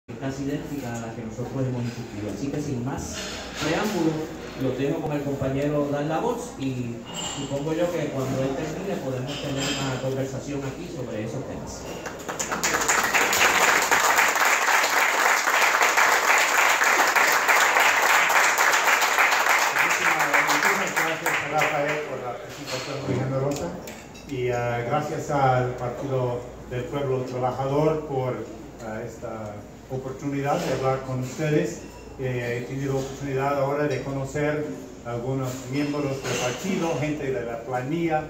casi idéntica a la que nosotros hemos discutido. Así que sin más preámbulos, los dejo con el compañero dar la voz y supongo yo que cuando él termine podemos tener una conversación aquí sobre esos temas. Muchísimas gracias a Rafael por la presentación muy generosa y gracias al Partido del Pueblo Trabajador por esta oportunidad de hablar con ustedes. He tenido oportunidad ahora de conocer algunos miembros del partido, gente de la planilla,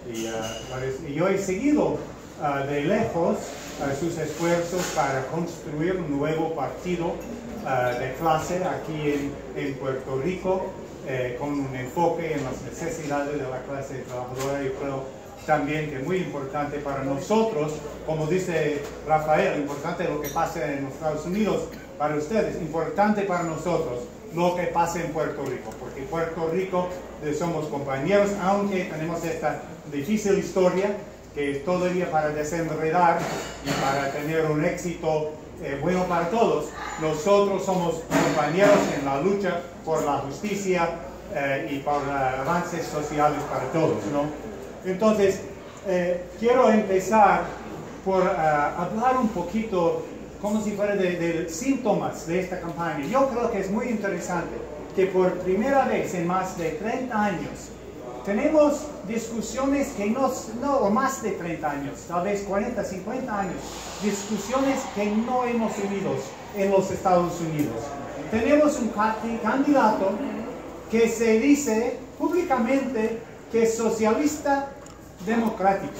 y yo he seguido de lejos sus esfuerzos para construir un nuevo partido de clase aquí en Puerto Rico, con un enfoque en las necesidades de la clase trabajadora. Yo creo también que es muy importante para nosotros, como dice Rafael, importante lo que pasa en los Estados Unidos, para ustedes, importante para nosotros lo que pasa en Puerto Rico, porque Puerto Rico somos compañeros, aunque tenemos esta difícil historia que es todavía para desenredar y para tener un éxito bueno para todos. Nosotros somos compañeros en la lucha por la justicia y por avances sociales para todos, ¿no? Entonces, quiero empezar por hablar un poquito como si fuera de síntomas de esta campaña. Yo creo que es muy interesante que por primera vez en más de 30 años tenemos discusiones que o más de 30 años, tal vez 40, 50 años, discusiones que no hemos tenido en los Estados Unidos. Tenemos un candidato que se dice públicamente que es socialista democrático.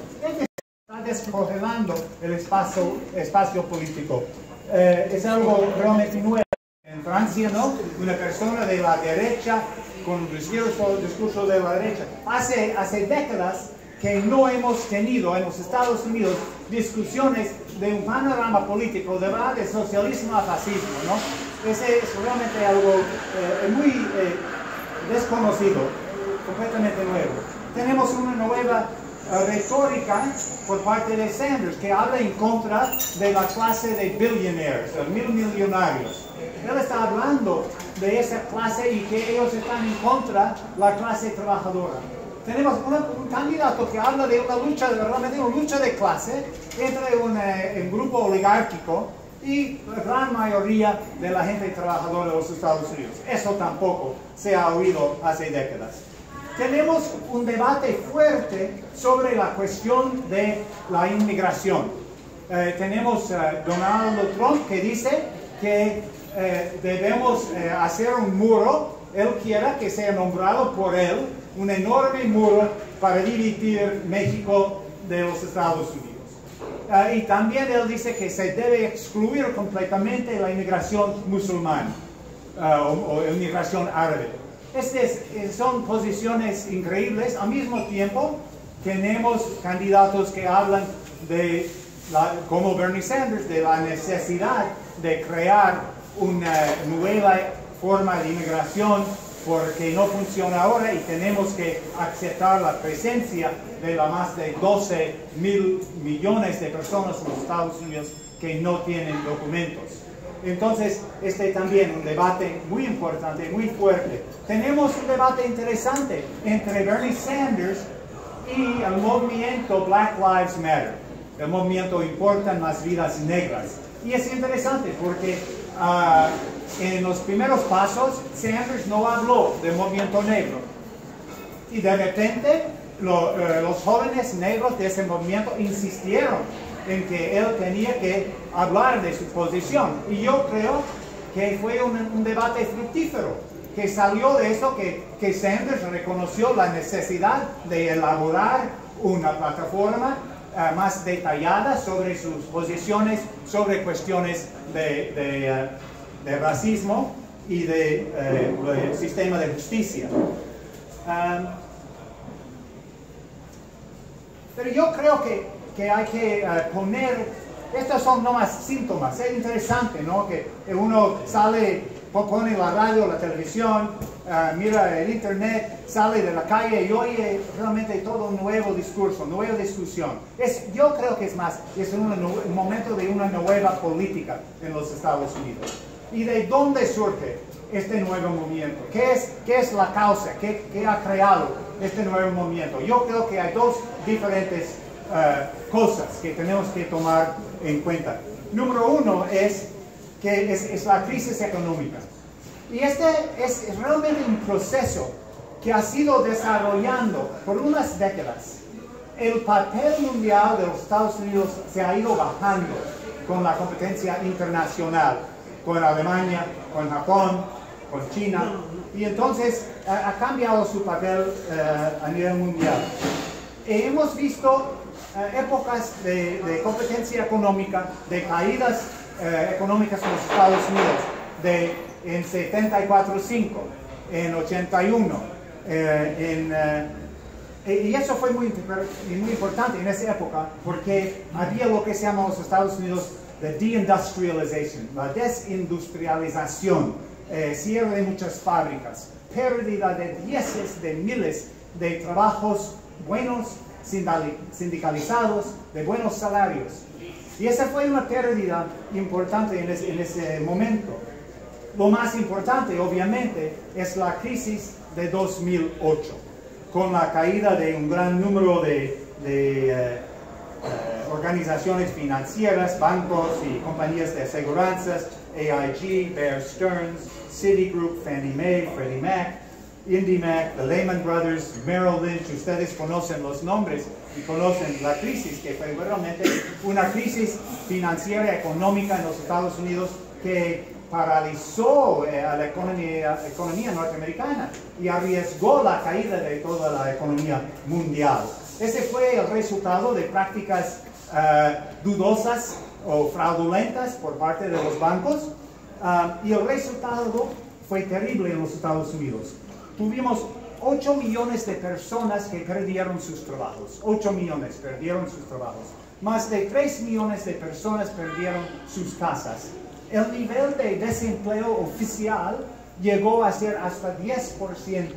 Está descongelando el espacio político. Es algo realmente nuevo. En Francia, ¿no? Una persona de la derecha con un discurso de la derecha. Hace décadas que no hemos tenido en los Estados Unidos discusiones de un panorama político de socialismo a fascismo, ¿no? Ese es realmente algo muy desconocido, completamente nuevo. Tenemos una nueva retórica por parte de Sanders que habla en contra de la clase de billionaires, mil millonarios. Él está hablando de esa clase y que ellos están en contra de la clase trabajadora. Tenemos un candidato que habla de una lucha, realmente una lucha de clase entre un grupo oligárquico y la gran mayoría de la gente trabajadora de los Estados Unidos. Eso tampoco se ha oído hace décadas. Tenemos un debate fuerte sobre la cuestión de la inmigración. Tenemos Donald Trump que dice que debemos hacer un muro. Él quiere que sea nombrado por él un enorme muro para dividir México de los Estados Unidos. Y también él dice que se debe excluir completamente la inmigración musulmana o inmigración árabe. Son posiciones increíbles. Al mismo tiempo, tenemos candidatos que hablan como Bernie Sanders, de la necesidad de crear una nueva forma de inmigración porque no funciona ahora y tenemos que aceptar la presencia de más de 12 mil millones de personas en los Estados Unidos que no tienen documentos. Entonces, también un debate muy importante, muy fuerte. Tenemos un debate interesante entre Bernie Sanders y el movimiento Black Lives Matter. El movimiento Importan las Vidas Negras. Y es interesante porque en los primeros pasos, Sanders no habló del movimiento negro. Y de repente, los jóvenes negros de ese movimiento insistieron en que él tenía que hablar de su posición. Y yo creo que fue un debate fructífero, que salió de eso, que Sanders reconoció la necesidad de elaborar una plataforma más detallada sobre sus posiciones, sobre cuestiones de racismo y del sistema de justicia. Pero yo creo que hay que poner estos son nomás síntomas. Es interesante, ¿no? Que uno sale, pone la radio, la televisión, mira el internet, sale de la calle y oye realmente todo un nuevo discurso, nueva discusión. Yo creo que es un momento de una nueva política en los Estados Unidos. ¿Y de dónde surge este nuevo movimiento? ¿Qué es la causa? ¿Qué ha creado este nuevo movimiento? Yo creo que hay dos diferentes cosas que tenemos que tomar en cuenta. Número uno es que es la crisis económica. Y este es realmente un proceso que ha sido desarrollando por unas décadas. El papel mundial de los Estados Unidos se ha ido bajando con la competencia internacional, con Alemania, con Japón, con China, y entonces ha cambiado su papel a nivel mundial. Hemos visto épocas de competencia económica, de caídas económicas en los Estados Unidos, en 74-5, en 81, y eso fue muy importante en esa época porque había lo que se llama en los Estados Unidos the deindustrialization, la desindustrialización, cierre de muchas fábricas, pérdida de dieces de miles de trabajos buenos, sindicalizados, de buenos salarios. Y esa fue una pérdida importante en ese momento. Lo más importante, obviamente, es la crisis de 2008, con la caída de un gran número de organizaciones financieras, bancos y compañías de aseguranzas, AIG, Bear Stearns, Citigroup, Fannie Mae, Freddie Mac, IndyMac, the Lehman Brothers, Merrill Lynch. Ustedes conocen los nombres y conocen la crisis, que fue realmente una crisis financiera económica en los Estados Unidos que paralizó a la economía norteamericana y arriesgó la caída de toda la economía mundial. Ese fue el resultado de prácticas dudosas o fraudulentas por parte de los bancos, y el resultado fue terrible en los Estados Unidos. Tuvimos 8 millones de personas que perdieron sus trabajos. 8 millones perdieron sus trabajos. Más de 3 millones de personas perdieron sus casas. El nivel de desempleo oficial llegó a ser hasta 10%.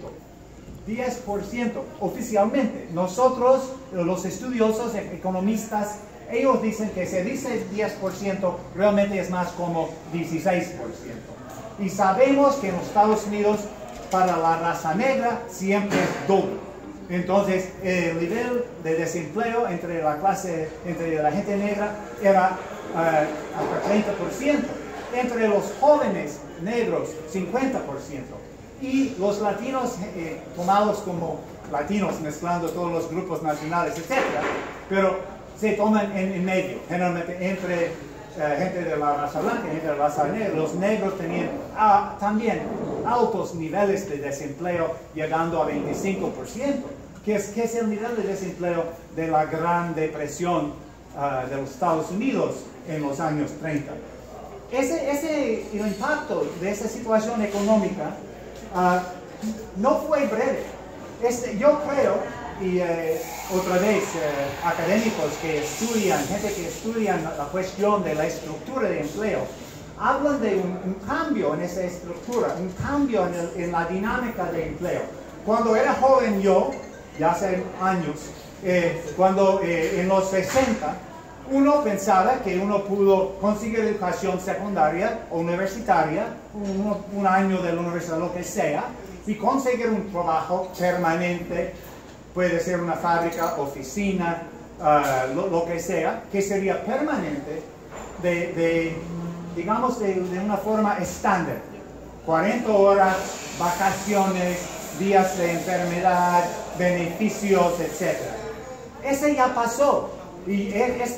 10% oficialmente. Nosotros, los estudiosos, economistas, ellos dicen que se dice 10%, realmente es más como 16%. Y sabemos que en los Estados Unidos, para la raza negra, siempre es doble. Entonces, el nivel de desempleo entre la gente negra era hasta 30%. Entre los jóvenes negros, 50%. Y los latinos, tomados como latinos, mezclando todos los grupos nacionales, etc., pero se toman en medio, generalmente entre gente de la raza blanca y gente de la raza negra. Los negros tenían también altos niveles de desempleo, llegando a 25%, que es el nivel de desempleo de la Gran Depresión de los Estados Unidos en los años 30. El impacto de esa situación económica no fue breve. Yo creo, y otra vez, académicos que estudian, gente que estudian la cuestión de la estructura de empleo, hablan de un cambio en esa estructura, un cambio en la dinámica de empleo. Cuando era joven yo, ya hace años, en los 60, uno pensaba que uno pudo conseguir educación secundaria o universitaria, un año de la universidad, lo que sea, y conseguir un trabajo permanente, puede ser una fábrica, oficina, lo que sea, que sería permanente, digamos, de una forma estándar. 40 horas, vacaciones, días de enfermedad, beneficios, etc. Ese ya pasó. Y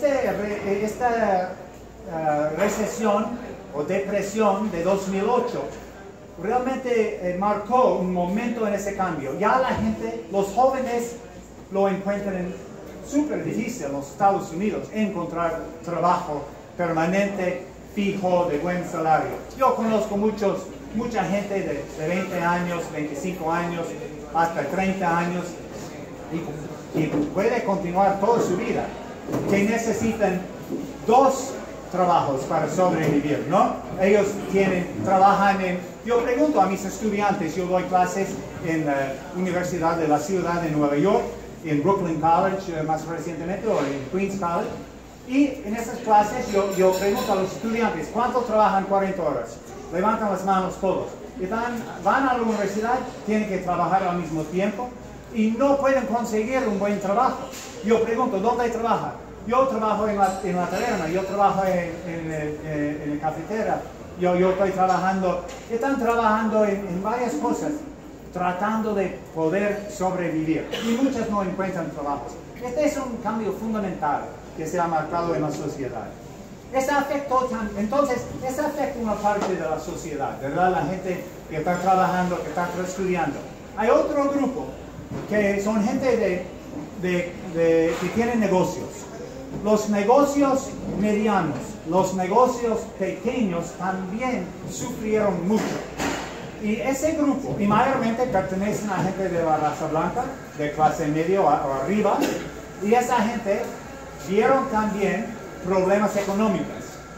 esta recesión o depresión de 2008 realmente marcó un momento en ese cambio. Ya la gente, los jóvenes, lo encuentran súper difícil en los Estados Unidos, encontrar trabajo permanente, fijo, de buen salario. Yo conozco mucha gente de 20 años, 25 años, hasta 30 años, y puede continuar toda su vida, que necesitan 2 trabajos para sobrevivir, ¿no? Ellos trabajan yo pregunto a mis estudiantes, yo doy clases en la Universidad de la Ciudad de Nueva York, en Brooklyn College más recientemente, o en Queens College, y en esas clases yo pregunto a los estudiantes, ¿cuánto trabajan 40 horas? Levantan las manos todos. Y van a la universidad, tienen que trabajar al mismo tiempo, y no pueden conseguir un buen trabajo. Yo pregunto, ¿dónde trabajan? Yo trabajo en la taberna, yo trabajo en la cafetera, yo estoy trabajando, están trabajando en varias cosas, tratando de poder sobrevivir, y muchas no encuentran trabajos. Este es un cambio fundamental que se ha marcado en la sociedad. Entonces, eso afecta una parte de la sociedad, ¿verdad? La gente que está trabajando, que está estudiando. Hay otro grupo que son gente que tienen negocios. Los negocios medianos, los negocios pequeños también sufrieron mucho. Y ese grupo, y mayormente pertenecen a gente de la raza blanca, de clase media o arriba, y esa gente vieron también problemas económicos.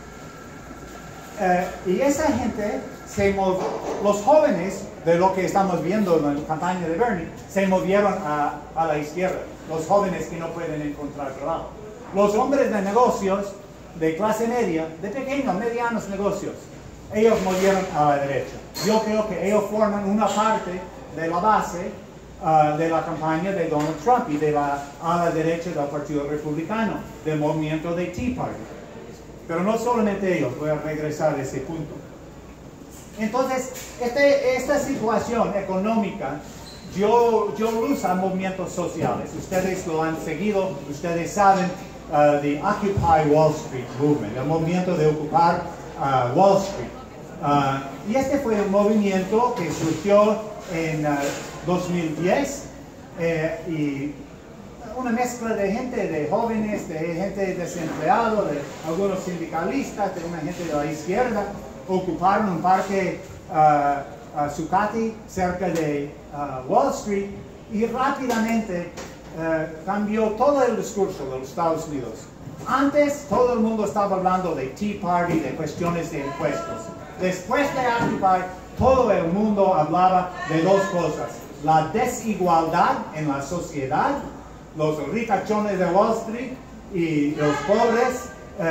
Y esa gente, los jóvenes, de lo que estamos viendo en la campaña de Bernie, se movieron a la izquierda, los jóvenes que no pueden encontrar trabajo. Los hombres de negocios, de clase media, de pequeños, medianos negocios, ellos movieron a la derecha. Yo creo que ellos forman una parte de la base de la campaña de Donald Trump y a la derecha del Partido Republicano, del movimiento de Tea Party. Pero no solamente ellos, voy a regresar a ese punto. Entonces, esta situación económica dio luz a movimientos sociales. Ustedes lo han seguido, ustedes saben, the Occupy Wall Street movement, el movimiento de ocupar Wall Street. Y este fue un movimiento que surgió en 2010 y una mezcla de gente, de jóvenes, de gente desempleada, de algunos sindicalistas, de una gente de la izquierda, ocuparon un parque Zuccotti cerca de Wall Street y rápidamente cambió todo el discurso de los Estados Unidos. Antes todo el mundo estaba hablando de Tea Party, de cuestiones de impuestos. Después de Occupy, todo el mundo hablaba de dos cosas: la desigualdad en la sociedad, los ricachones de Wall Street y los pobres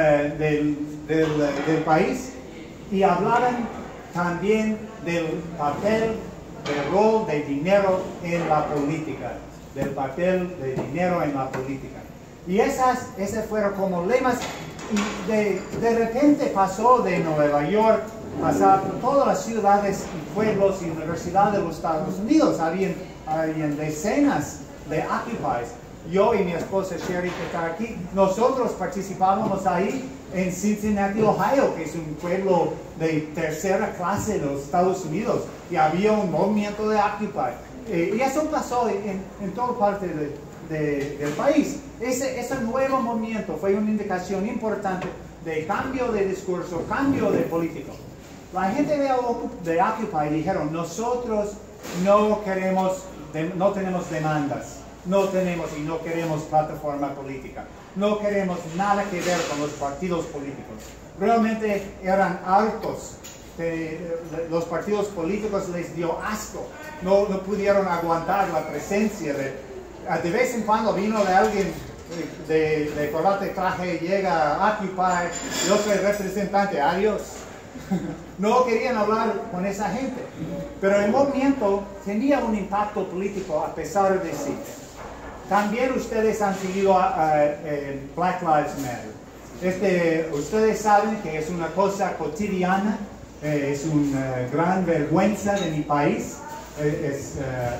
del país, y hablaban también del papel, del rol de dinero en la política, del papel de dinero en la política. Y esas fueron como lemas, y de repente pasó de Nueva York, pasar por todas las ciudades y pueblos y universidades de los Estados Unidos. Habían decenas de Occupies. Yo y mi esposa Sherry, que está aquí, nosotros participábamos ahí en Cincinnati, Ohio, que es un pueblo de tercera clase de los Estados Unidos, y había un movimiento de Occupy. Y eso pasó en toda parte del país. Ese nuevo movimiento fue una indicación importante de cambio de discurso, cambio de político. La gente de Occupy dijeron: nosotros no tenemos demandas, no queremos plataforma política, no queremos nada que ver con los partidos políticos. Realmente eran hartos. Los partidos políticos les dio asco, no pudieron aguantar la presencia de vez en cuando vino de alguien de corbata y traje, llega a Occupy, yo soy representante, adiós. No querían hablar con esa gente, pero el movimiento tenía un impacto político a pesar de sí. También ustedes han seguido Black Lives Matter. Ustedes saben que es una cosa cotidiana, es una gran vergüenza de mi país, es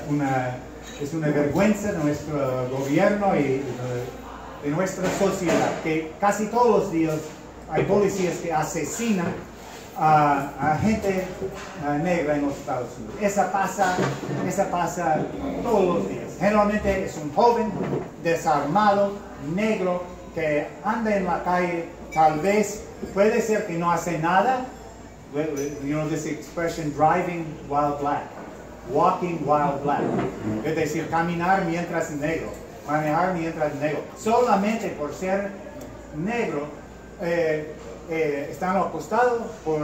una vergüenza de nuestro gobierno y de nuestra sociedad, que casi todos los días hay policías que asesinan a gente negra en los Estados Unidos. Esa pasa todos los días. Generalmente es un joven desarmado, negro, que anda en la calle, tal vez, puede ser que no hace nada. You know this expression, driving while black, walking while black. Es decir, caminar mientras negro, manejar mientras negro. Solamente por ser negro, están acosados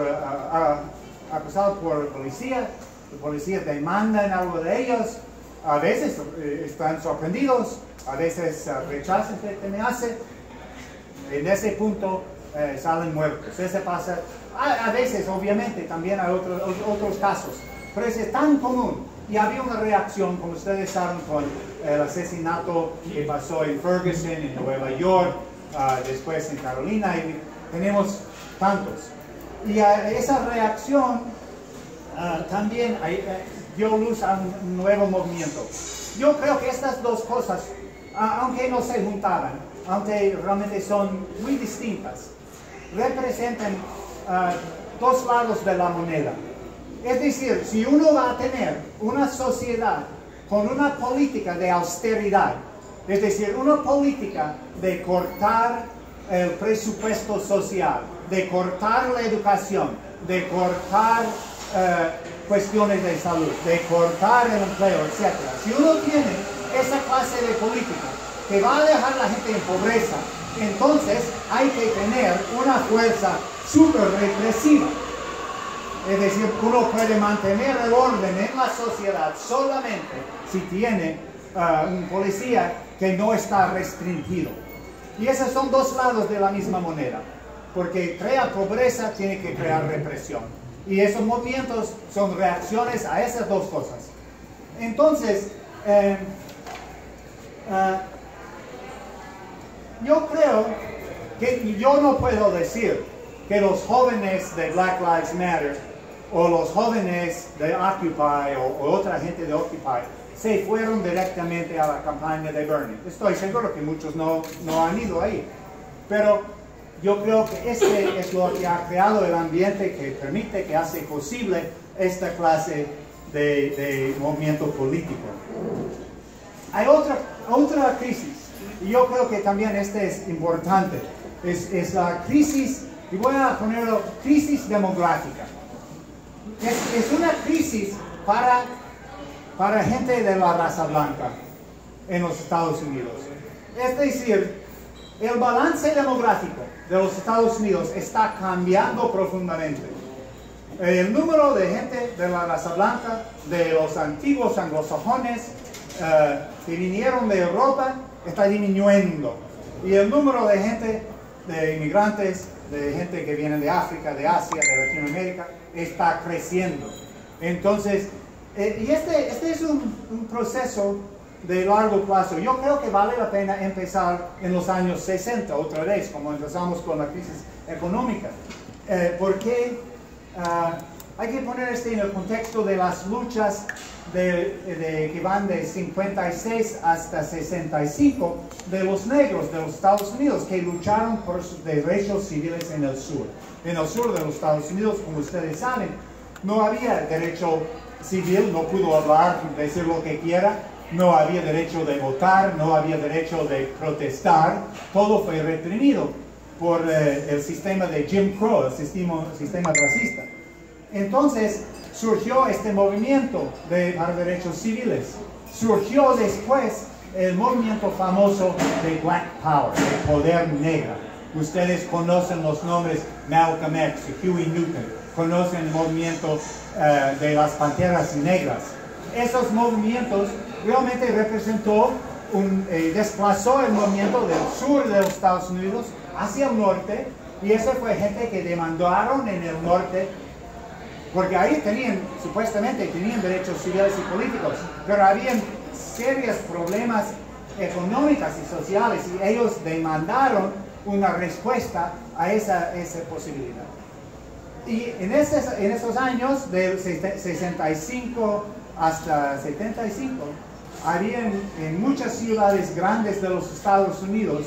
por policía. Los policías demandan algo de ellos. A veces están sorprendidos, a veces rechazan lo que me hace. En ese punto salen muertos. Eso pasa. A veces, obviamente, también hay otros casos. Pero es tan común. Y había una reacción, como ustedes saben, con el asesinato que pasó en Ferguson, en Nueva York, después en Carolina, y tenemos tantos. Y esa reacción también dio luz a un nuevo movimiento. Yo creo que estas dos cosas, aunque no se juntaban, aunque realmente son muy distintas, representan dos lados de la moneda. Es decir, si uno va a tener una sociedad con una política de austeridad, es decir, una política de cortar el presupuesto social, de cortar la educación, de cortar cuestiones de salud, de cortar el empleo, etc. Si uno tiene esa clase de política que va a dejar a la gente en pobreza, entonces hay que tener una fuerza súper represiva. Es decir, uno puede mantener el orden en la sociedad solamente si tiene un policía que no está restringido. Y esos son dos lados de la misma moneda, porque crea pobreza, tiene que crear represión. Y esos movimientos son reacciones a esas dos cosas. Entonces, yo creo que yo no puedo decir que los jóvenes de Black Lives Matter o los jóvenes de Occupy o otra gente de Occupy se fueron directamente a la campaña de Bernie. Estoy seguro que muchos no han ido ahí. Pero yo creo que este es lo que ha creado el ambiente que permite, que hace posible esta clase de movimiento político. Hay otra crisis, y yo creo que también esta es importante. Es la crisis, y voy a ponerlo, crisis demográfica. Es una crisis para gente de la raza blanca en los Estados Unidos. Es decir, el balance demográfico de los Estados Unidos está cambiando profundamente. El número de gente de la raza blanca, de los antiguos anglosajones que vinieron de Europa, está disminuyendo. Y el número de gente, de inmigrantes, de gente que viene de África, de Asia, de Latinoamérica, está creciendo. Entonces, y este es un proceso de largo plazo. Yo creo que vale la pena empezar en los años 60, otra vez, como empezamos con la crisis económica. Porque hay que poner en el contexto de las luchas que van de 56 hasta 65 de los negros de los Estados Unidos que lucharon por sus derechos civiles en el sur. En el sur de los Estados Unidos, como ustedes saben, no había derecho civil, no pudo hablar, decir lo que quiera, no había derecho de votar, no había derecho de protestar, todo fue reprimido por el sistema de Jim Crow, el sistema racista. Entonces surgió este movimiento para derechos civiles. Surgió después el movimiento famoso de Black Power, de poder negra. Ustedes conocen los nombres Malcolm X y Huey Newton, conocen el movimiento de las Panteras Negras. Esos movimientos realmente representó desplazó el movimiento del sur de los Estados Unidos hacia el norte, y eso fue gente que demandaron en el norte, porque ahí supuestamente tenían derechos civiles y políticos, pero habían serios problemas económicos y sociales, y ellos demandaron una respuesta a esa posibilidad. Y en esos años, del 65 hasta 75, habían en muchas ciudades grandes de los Estados Unidos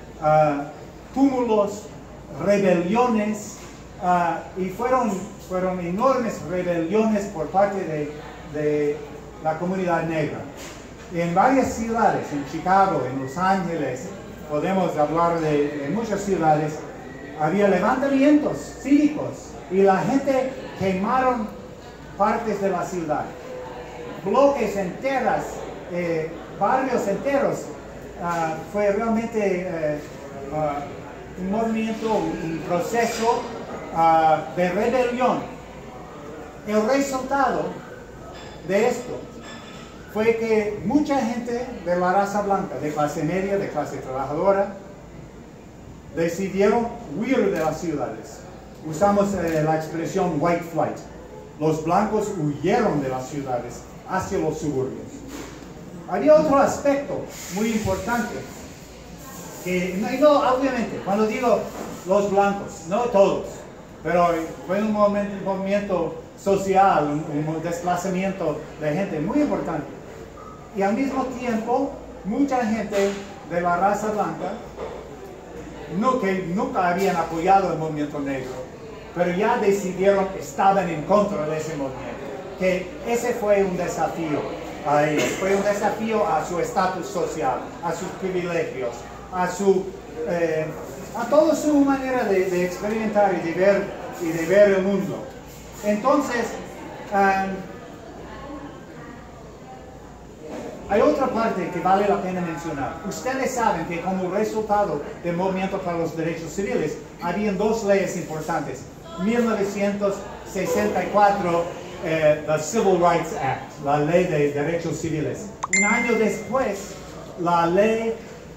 túmulos, rebeliones, y fueron enormes rebeliones por parte de la comunidad negra. En varias ciudades, en Chicago, en Los Ángeles, podemos hablar de muchas ciudades, había levantamientos cívicos y la gente quemaron partes de la ciudad. Bloques enteros, barrios enteros, fue realmente un movimiento, un proceso de rebelión. El resultado de esto fue que mucha gente de la raza blanca, de clase media, de clase trabajadora, decidieron huir de las ciudades. Usamos la expresión white flight. Los blancos huyeron de las ciudades hacia los suburbios. Había otro aspecto muy importante, que no, obviamente, cuando digo los blancos, no todos, pero fue un movimiento social, un desplazamiento de gente muy importante. Y al mismo tiempo, mucha gente de la raza blanca, que nunca habían apoyado el movimiento negro, pero ya decidieron, estaban en contra de ese movimiento. Que ese fue un desafío a ellos, fue un desafío a su estatus social, a sus privilegios, a toda su manera de experimentar y de ver el mundo. Entonces, hay otra parte que vale la pena mencionar. Ustedes saben que como resultado del movimiento para los derechos civiles, habían dos leyes importantes. 1964, the Civil Rights Act, la ley de derechos civiles. Un año después, la ley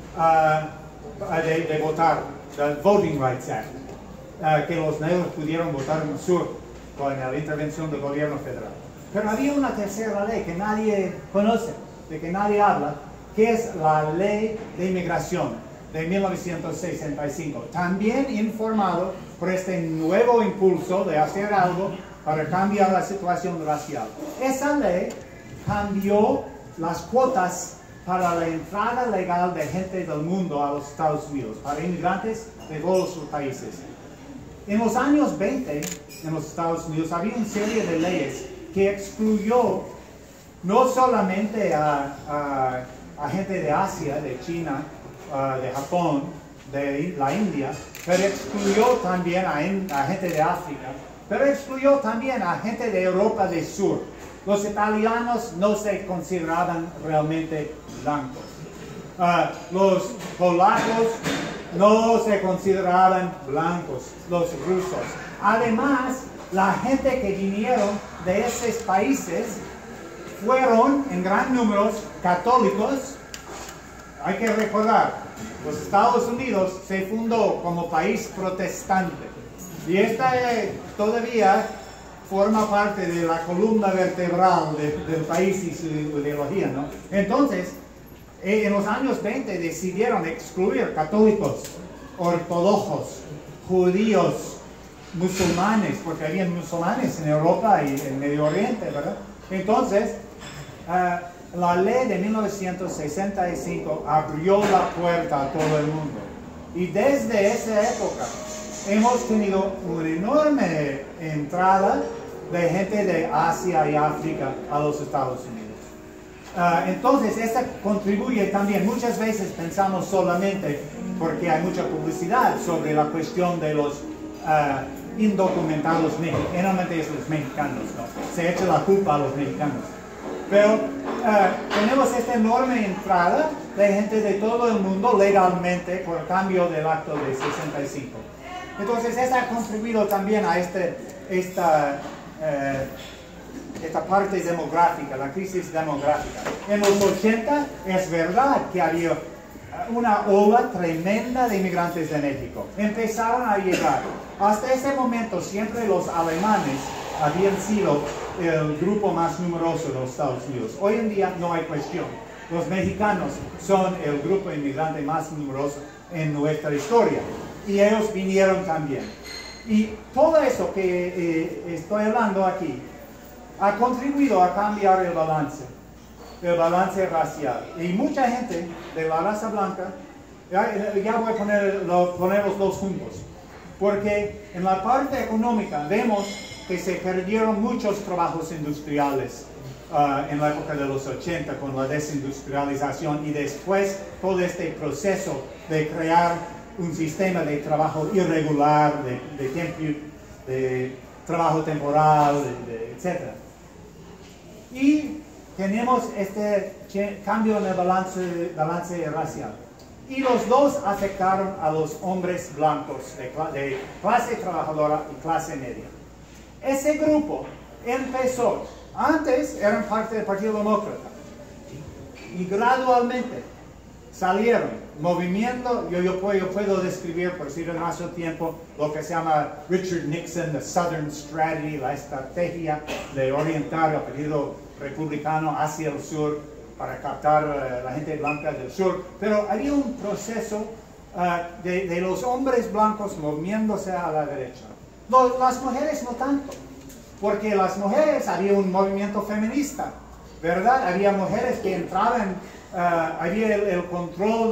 de votar, the Voting Rights Act, que los negros pudieron votar en el sur con la intervención del gobierno federal. Pero había una tercera ley que nadie conoce, de que nadie habla, que es la ley de inmigración de 1965, también informado por este nuevo impulso de hacer algo para cambiar la situación racial. Esa ley cambió las cuotas para la entrada legal de gente del mundo a los Estados Unidos, para inmigrantes de todos sus países. En los años 20, en los Estados Unidos, había una serie de leyes que excluyó no solamente a gente de Asia, de China, de Japón, de la India, pero excluyó también a gente de África, pero excluyó también a gente de Europa del Sur. Los italianos no se consideraban realmente blancos. Los polacos no se consideraban blancos, los rusos. Además, la gente que vinieron de esos países fueron en gran número católicos. Hay que recordar, los Estados Unidos se fundó como país protestante y esta todavía forma parte de la columna vertebral del país y su ideología, ¿no? Entonces, en los años 20 decidieron excluir católicos, ortodoxos, judíos, musulmanes, porque había musulmanes en Europa y en Medio Oriente, ¿verdad? Entonces, la ley de 1965 abrió la puerta a todo el mundo. Y desde esa época hemos tenido una enorme entrada de gente de Asia y África a los Estados Unidos. Entonces, esto contribuye también. Muchas veces pensamos solamente porque hay mucha publicidad sobre la cuestión de los indocumentados mexicanos, generalmente es los mexicanos, ¿no? Se echa la culpa a los mexicanos. Pero tenemos esta enorme entrada de gente de todo el mundo legalmente por cambio del acto de 65. Entonces, esto ha contribuido también a esta parte demográfica, la crisis demográfica. En los 80 es verdad que había una ola tremenda de inmigrantes de México. Empezaron a llegar. Hasta ese momento siempre los alemanes habían sido el grupo más numeroso de los Estados Unidos. Hoy en día no hay cuestión. Los mexicanos son el grupo inmigrante más numeroso en nuestra historia. Y ellos vinieron también. Y todo eso que estoy hablando aquí ha contribuido a cambiar el balance racial. Y mucha gente de la raza blanca, ya voy a poner los dos juntos, porque en la parte económica vemos que se perdieron muchos trabajos industriales en la época de los 80 con la desindustrialización y después todo este proceso de crear un sistema de trabajo irregular, de trabajo temporal, etc. Y tenemos este cambio en el balance racial. y los dos afectaron a los hombres blancos de clase trabajadora y clase media. Ese grupo empezó, antes eran parte del Partido Demócrata, y gradualmente salieron, movimiento, yo puedo describir, por si no hace tiempo, lo que se llama Richard Nixon, the Southern Strategy, la estrategia de orientar el Partido Republicano hacia el sur para captar la gente blanca del sur. Pero había un proceso de los hombres blancos moviéndose a la derecha. Las mujeres no tanto, porque las mujeres había un movimiento feminista, ¿verdad? Había mujeres que entraban, había el control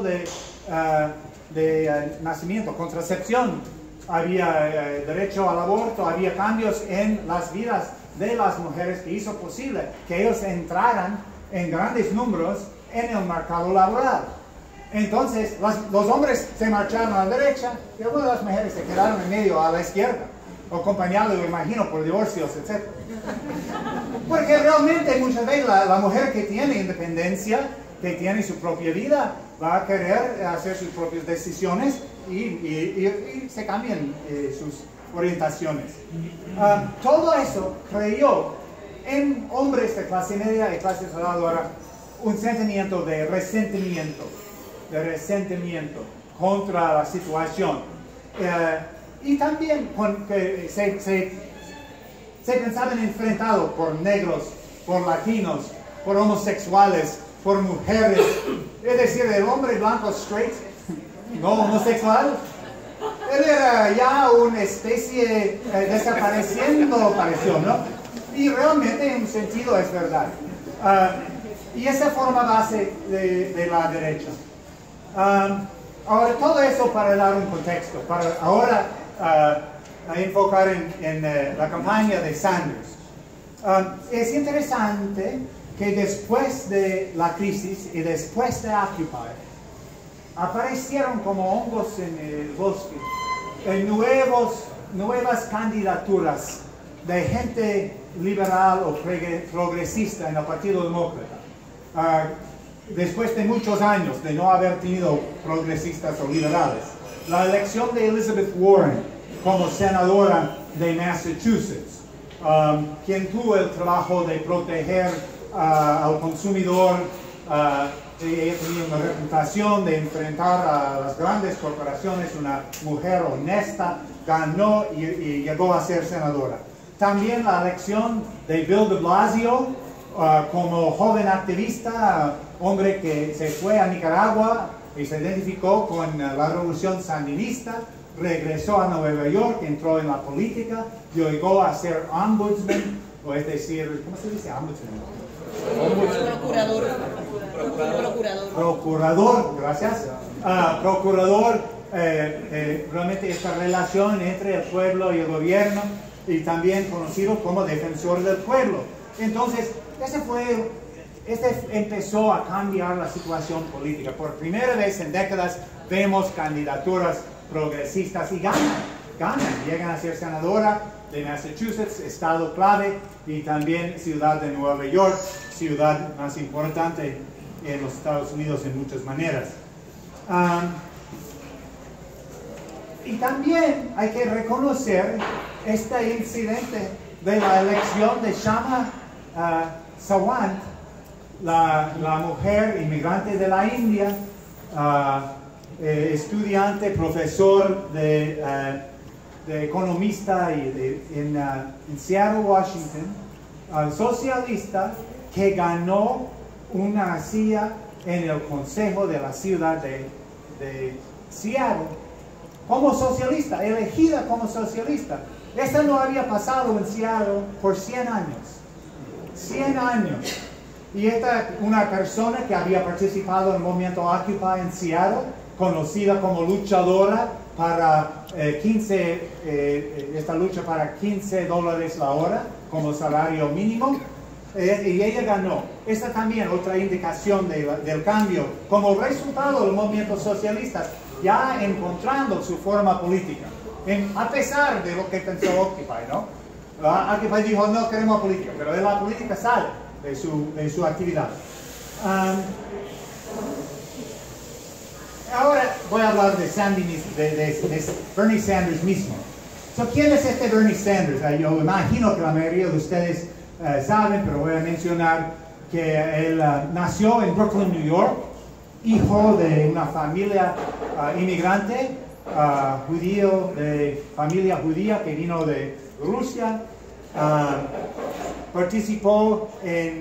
de nacimiento, contracepción, había derecho al aborto, había cambios en las vidas de las mujeres que hizo posible que ellos entraran en grandes números en el mercado laboral. Entonces, los hombres se marcharon a la derecha y algunas de las mujeres se quedaron en medio a la izquierda, acompañados, me imagino, por divorcios, etc. Porque realmente muchas veces la mujer que tiene independencia, que tiene su propia vida, va a querer hacer sus propias decisiones y se cambian sus orientaciones. Todo eso creó en hombres de clase media y clase trabajadora un sentimiento de resentimiento contra la situación. Y también que se pensaban enfrentados por negros, por latinos, por homosexuales, por mujeres. Es decir, el hombre blanco straight, no homosexual, él era ya una especie desapareciendo, pareció, ¿no? Y realmente en un sentido es verdad. Y esa forma base de la derecha. Ahora, todo eso para dar un contexto, para ahora enfocar en la campaña de Sanders. Es interesante que después de la crisis y después de Occupy, aparecieron como hongos en el bosque nuevas candidaturas de gente liberal o progresista en el Partido Demócrata. Después de muchos años de no haber tenido progresistas o liberales. La elección de Elizabeth Warren como senadora de Massachusetts, quien tuvo el trabajo de proteger al consumidor, ella tenía una reputación de enfrentar a las grandes corporaciones, una mujer honesta, ganó y llegó a ser senadora. También la elección de Bill de Blasio como joven activista, hombre que se fue a Nicaragua y se identificó con la revolución sandinista, regresó a Nueva York, entró en la política, llegó a ser ombudsman, o es decir, ¿cómo se dice ombudsman? Procurador, gracias. Procurador, realmente esta relación entre el pueblo y el gobierno, y también conocido como defensor del pueblo. Entonces, este empezó a cambiar la situación política. Por primera vez en décadas vemos candidaturas progresistas y ganan. Llegan a ser senadora de Massachusetts, estado clave, y también ciudad de Nueva York, ciudad más importante en los Estados Unidos en muchas maneras. Y también hay que reconocer este incidente de la elección de Shama Sawant, la mujer inmigrante de la India, estudiante, profesor de economista en Seattle, Washington, socialista, que ganó una silla en el consejo de la ciudad de Seattle como socialista, elegida como socialista. Esto no había pasado en Seattle por 100 años. 100 años. Y esta una persona que había participado en el movimiento Occupy en Seattle, conocida como luchadora para esta lucha para $15 la hora como salario mínimo, y ella ganó. Esta también otra indicación del cambio como resultado del movimiento socialista, ya encontrando su forma política, a pesar de lo que pensó Occupy, ¿no? Occupy dijo, no queremos política, pero de la política sale de su actividad. Y también hay que reconocer este incidente de la elección de Shama Sawant, la mujer inmigrante de la India, estudiante, profesor de economista en Seattle, Washington, conocida como socialista, que ganó una silla en el consejo de la ciudad de Seattle como socialista. Y esta una persona que había participado en el movimiento Occupy en Seattle, conocida como luchadora para esta lucha para $15 la hora como salario mínimo, y ella ganó. Esta también otra indicación del cambio como resultado del movimiento socialista, ya encontrando su forma política, a pesar de lo que pensó Occupy, ¿no? Occupy dijo, no queremos política, pero de la política sale de su actividad. ahora voy a hablar de Bernie Sanders mismo. ¿Quién es este Bernie Sanders? Yo imagino que la mayoría de ustedes saben, pero voy a mencionar que él nació en Brooklyn, New York, hijo de una familia inmigrante judío, de familia judía que vino de Rusia. Participó en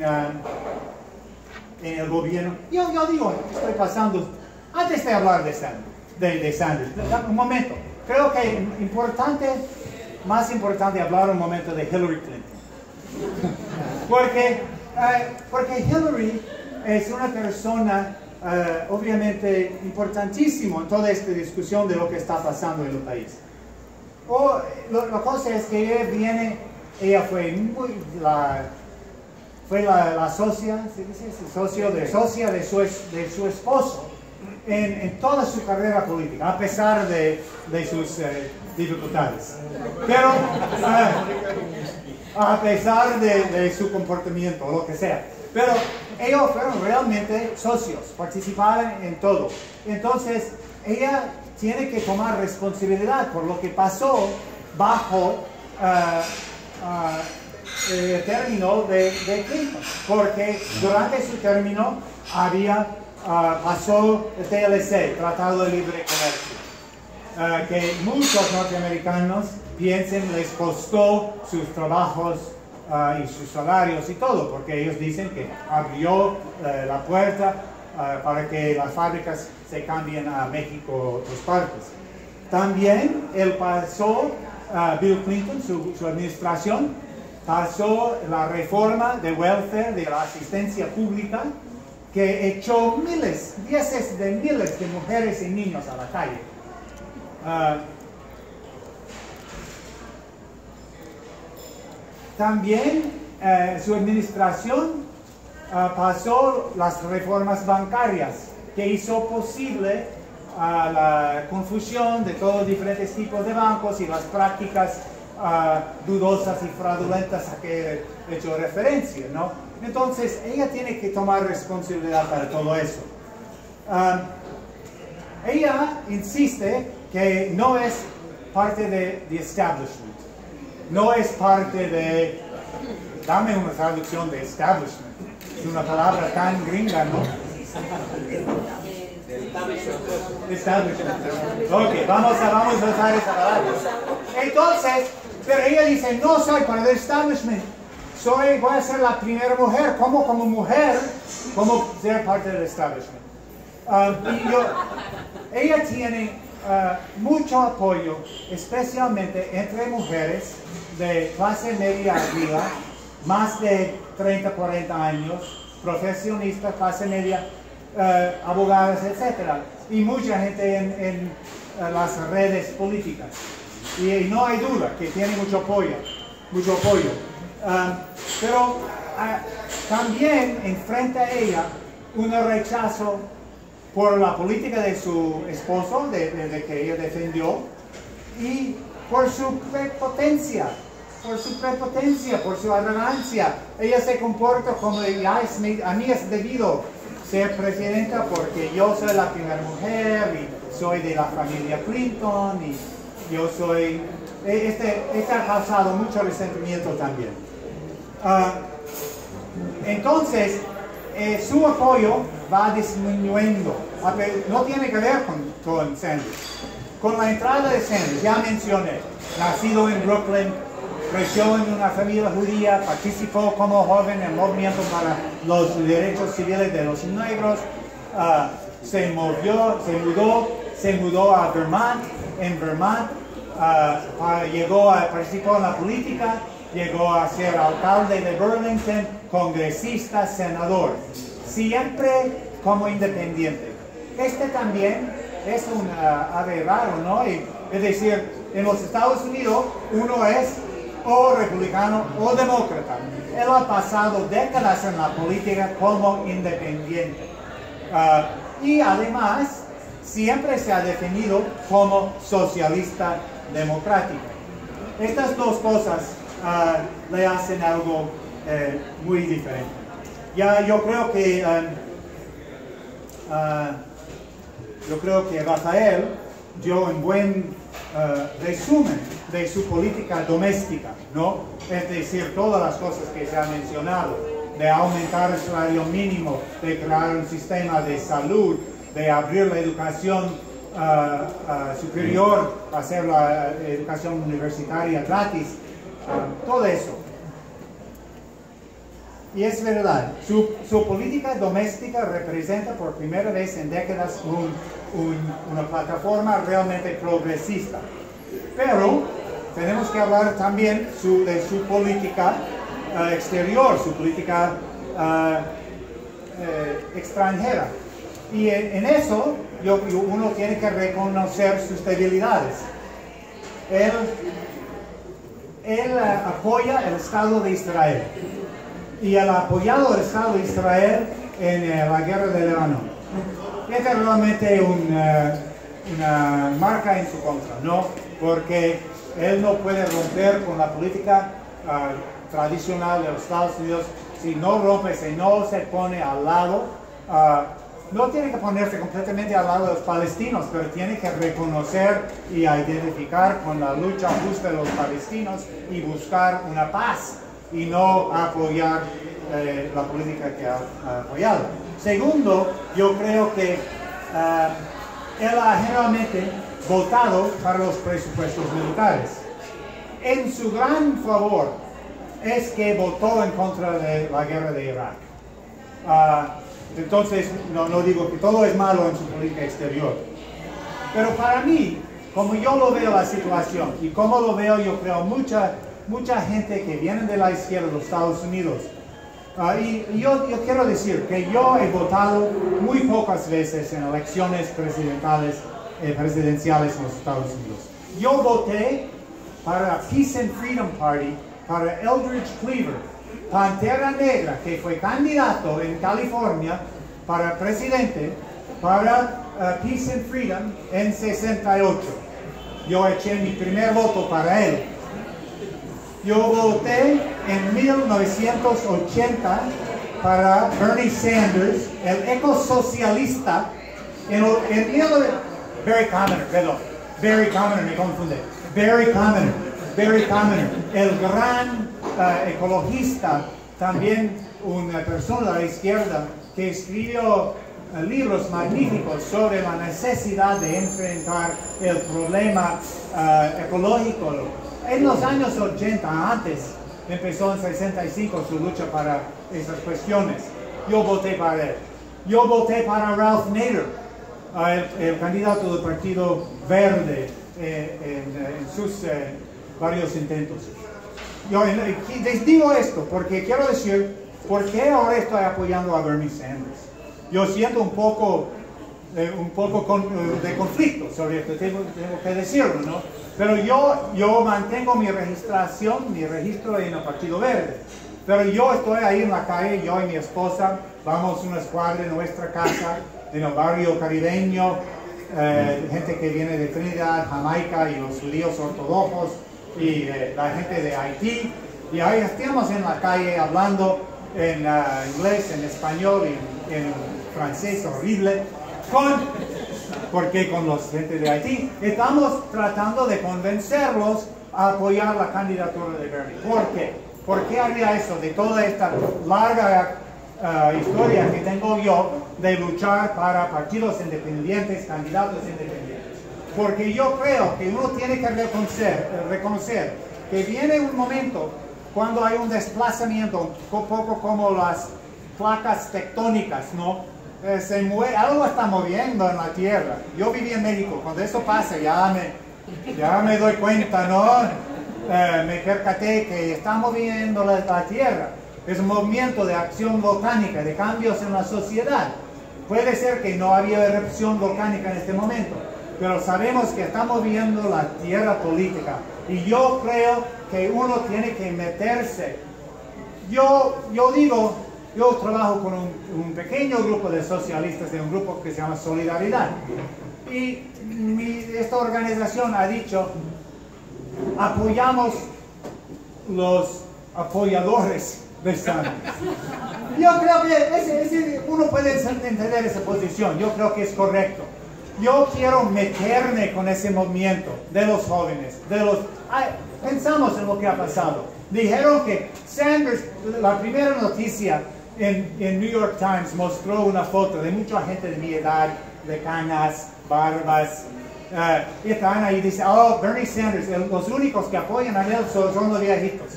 el gobierno. Yo digo, estoy pasando, antes de hablar de Sanders, un momento, creo que más importante hablar un momento de Hillary Clinton. Porque Hillary es una persona obviamente importantísima en toda esta discusión de lo que está pasando en el país. La cosa es que ella fue la socia, ¿se dice? Socia de su esposo en toda su carrera política, a pesar de sus dificultades. Pero a pesar de su comportamiento, o lo que sea. Pero ellos fueron realmente socios, participaron en todo. Entonces, ella tiene que tomar responsabilidad por lo que pasó bajo el término de Clinton, porque durante su término pasó el TLC, Tratado de Libre Comercio, que muchos norteamericanos piensan les costó sus trabajos y sus salarios y todo, porque ellos dicen que abrió la puerta para que las fábricas se cambien a México, otras partes. También él pasó, Bill Clinton, su administración, pasó la reforma de welfare, de la asistencia pública, que echó decenas de miles de mujeres y niños a la calle. También su administración pasó las reformas bancarias, que hizo posible la confusión de todos los diferentes tipos de bancos y las prácticas dudosas y fraudulentas a que he hecho referencia, ¿no? Entonces, ella tiene que tomar responsabilidad para todo eso. Ella insiste que no es parte de establishment. No es parte de... Dame una traducción de establishment. Es una palabra tan gringa, ¿no? Establishment. Ok, vamos a usar esa palabra. Entonces, pero ella dice, no soy parte del establishment. Voy a ser la primera mujer. Como mujer, ¿cómo ser parte del establishment? Ella tiene mucho apoyo, especialmente entre mujeres de clase media arriba, más de 30, 40 años, profesionistas, clase media, abogadas, etc. Y mucha gente en las redes políticas. Y no hay duda que tiene mucho apoyo. Pero también enfrenta a ella un rechazo por la política de su esposo, de que ella defendió, y por su prepotencia, por su arrogancia. Ella se comporta como, a mí es debido ser presidenta porque yo soy la primera mujer y soy de la familia Clinton y yo soy... Este ha causado mucho resentimiento también. Entonces, su apoyo va disminuyendo. No tiene que ver con Sanders. Con la entrada de Sanders, ya mencioné, nacido en Brooklyn, creció en una familia judía, participó como joven en el movimiento para los derechos civiles de los negros, se mudó a Vermont, participó en la política, llegó a ser alcalde de Burlington, congresista, senador, siempre como independiente. Este también es un ave raro, ¿no? Es decir, en los Estados Unidos uno es o republicano o demócrata. Él ha pasado décadas en la política como independiente. Y además, siempre se ha definido como socialista democrático. Estas dos cosas le hacen algo muy diferente. Yo creo que yo creo que Rafael dio un buen resumen de su política doméstica, ¿no? Es decir, todas las cosas que se han mencionado, de aumentar el salario mínimo, de crear un sistema de salud, de abrir la educación superior, hacer la educación universitaria gratis, todo eso. Y es verdad, su política doméstica representa por primera vez en décadas una plataforma realmente progresista. Pero tenemos que hablar también de su política exterior, su política extranjera. Y en eso uno tiene que reconocer sus debilidades. Él apoya el Estado de Israel. Y él ha apoyado el Estado de Israel en la guerra de Líbano. Esta es realmente una marca en su contra, ¿no? Porque él no puede romper con la política tradicional de los Estados Unidos. Si no rompe, si no se pone al lado, no tiene que ponerse completamente al lado de los palestinos, pero tiene que reconocer y identificar con la lucha justa de los palestinos y buscar una paz y no apoyar la política que ha apoyado. Segundo, yo creo que él ha generalmente votado para los presupuestos militares. En su gran favor es que votó en contra de la guerra de Irak. Entonces, no digo que todo es malo en su política exterior. Pero para mí, como yo lo veo la situación y como lo veo, yo creo mucha gente que viene de la izquierda de los Estados Unidos. Y yo quiero decir que yo he votado muy pocas veces en elecciones presidenciales en los Estados Unidos. Yo voté para Peace and Freedom Party, para Eldridge Cleaver, Pantera Negra, que fue candidato en California para presidente, para Peace and Freedom en 68. Yo eché mi primer voto para él. Yo voté en 1980 para Bernie Sanders, el ecosocialista, Barry Commoner, me confunde. Barry Commoner, el gran ecologista, también una persona de la izquierda que escribió libros magníficos sobre la necesidad de enfrentar el problema ecológico. En los años 80, antes, empezó en 65 su lucha para esas cuestiones. Yo voté para él. Yo voté para Ralph Nader, el candidato del Partido Verde en sus varios intentos. Yo les digo esto porque quiero decir, ¿por qué ahora estoy apoyando a Bernie Sanders? Yo siento un poco de conflicto sobre esto, tengo que decirlo, ¿no? Pero yo mantengo mi registro en el Partido Verde. Pero yo estoy ahí en la calle, yo y mi esposa, vamos a una escuadra en nuestra casa, en el barrio caribeño, gente que viene de Trinidad, Jamaica y los judíos ortodoxos y la gente de Haití. Y ahí estamos en la calle hablando en inglés, en español y en francés horrible, porque con los gente de Haití estamos tratando de convencerlos a apoyar la candidatura de Bernie. ¿Por qué? ¿Por qué haría eso de toda esta larga historia que tengo yo de luchar para partidos independientes, candidatos independientes? Porque yo creo que uno tiene que reconocer que viene un momento cuando hay un desplazamiento, un poco como las placas tectónicas, ¿no? Algo está moviendo en la tierra. Yo viví en México, cuando eso pasa ya me doy cuenta, ¿no? Me percaté que está moviendo la tierra. Es un movimiento de acción volcánica, de cambios en la sociedad. Puede ser que no había erupción volcánica en este momento, pero sabemos que está moviendo la tierra política. Y yo creo que uno tiene que meterse. Yo trabajo con un pequeño grupo de socialistas, de un grupo que se llama Solidaridad. Y esta organización ha dicho, apoyamos los apoyadores de Sanders. Yo creo que uno puede entender esa posición, yo creo que es correcto. yo quiero meterme con ese movimiento de los jóvenes, pensamos en lo que ha pasado. Dijeron que Sanders, la primera noticia en New York Times mostró una foto de mucha gente de mi edad, de canas, barbas, y estaban ahí y dice, oh, Bernie Sanders, los únicos que apoyan a él son los viejitos.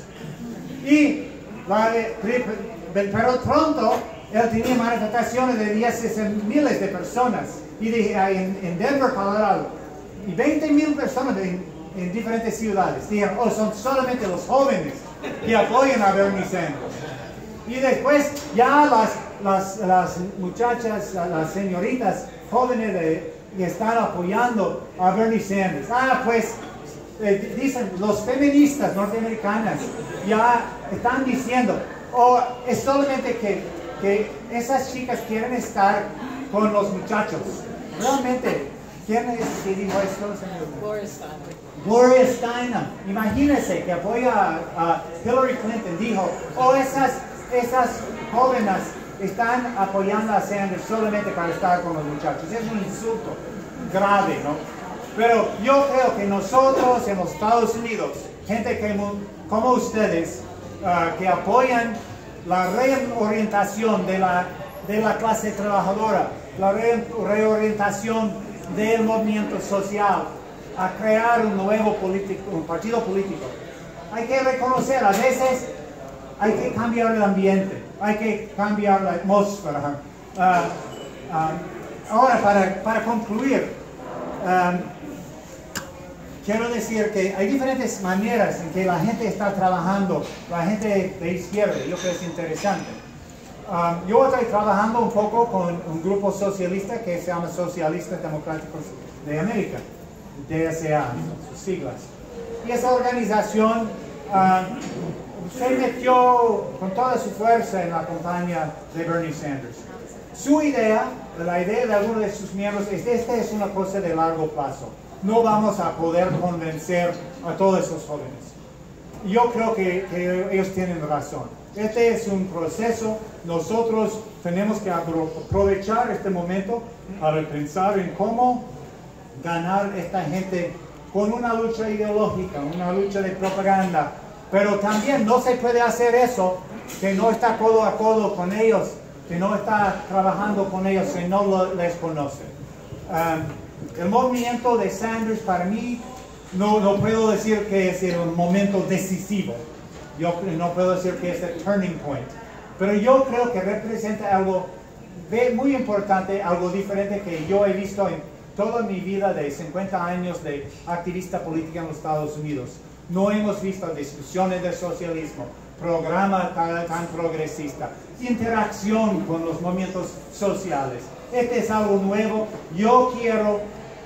Pero pronto él tenía manifestaciones de 10 miles de personas en Denver, Colorado, y 20,000 personas en diferentes ciudades. Dijeron, oh, son solamente los jóvenes que apoyan a Bernie Sanders. Y después ya las muchachas, las señoritas jóvenes que están apoyando a Bernie Sanders. Pues dicen, los feministas norteamericanas ya están diciendo, oh, es solamente que esas chicas quieren estar con los muchachos. Realmente, ¿quién es que dijo esto, señor? Gloria Steinem. Gloria Steinem. Imagínense que apoya a Hillary Clinton. Dijo, oh, esas jóvenes están apoyando a Sanders solamente para estar con los muchachos. Es un insulto grave, ¿no? Pero yo creo que nosotros en los Estados Unidos, gente como ustedes, que apoyan la reorientación de la clase trabajadora, la reorientación del movimiento social, a crear un nuevo partido político. Hay que reconocer, a veces hay que cambiar el ambiente, hay que cambiar la atmósfera. Ahora, para concluir, quiero decir que hay diferentes maneras en que la gente está trabajando, la gente de izquierda. Yo creo que es interesante. Yo estoy trabajando un poco con un grupo socialista que se llama Socialistas Democráticos de América, DSA, sus siglas. Y esa organización se metió con toda su fuerza en la campaña de Bernie Sanders. Su idea, la idea de algunos de sus miembros, es que esta es una cosa de largo plazo. No vamos a poder convencer a todos esos jóvenes. Yo creo que ellos tienen razón. Este es un proceso. Nosotros tenemos que aprovechar este momento para pensar en cómo ganar esta gente con una lucha ideológica, una lucha de propaganda. Pero también no se puede hacer eso que no está codo a codo con ellos, que no está trabajando con ellos, que no les conoce. El movimiento de Sanders para mí no puedo decir que es un momento decisivo. Yo no puedo decir que es el turning point. Pero yo creo que representa algo muy importante, algo diferente que yo he visto en toda mi vida de 50 años de activista política en los Estados Unidos. No hemos visto discusiones de socialismo, programa tan progresista, interacción con los movimientos sociales. Este es algo nuevo. Yo quiero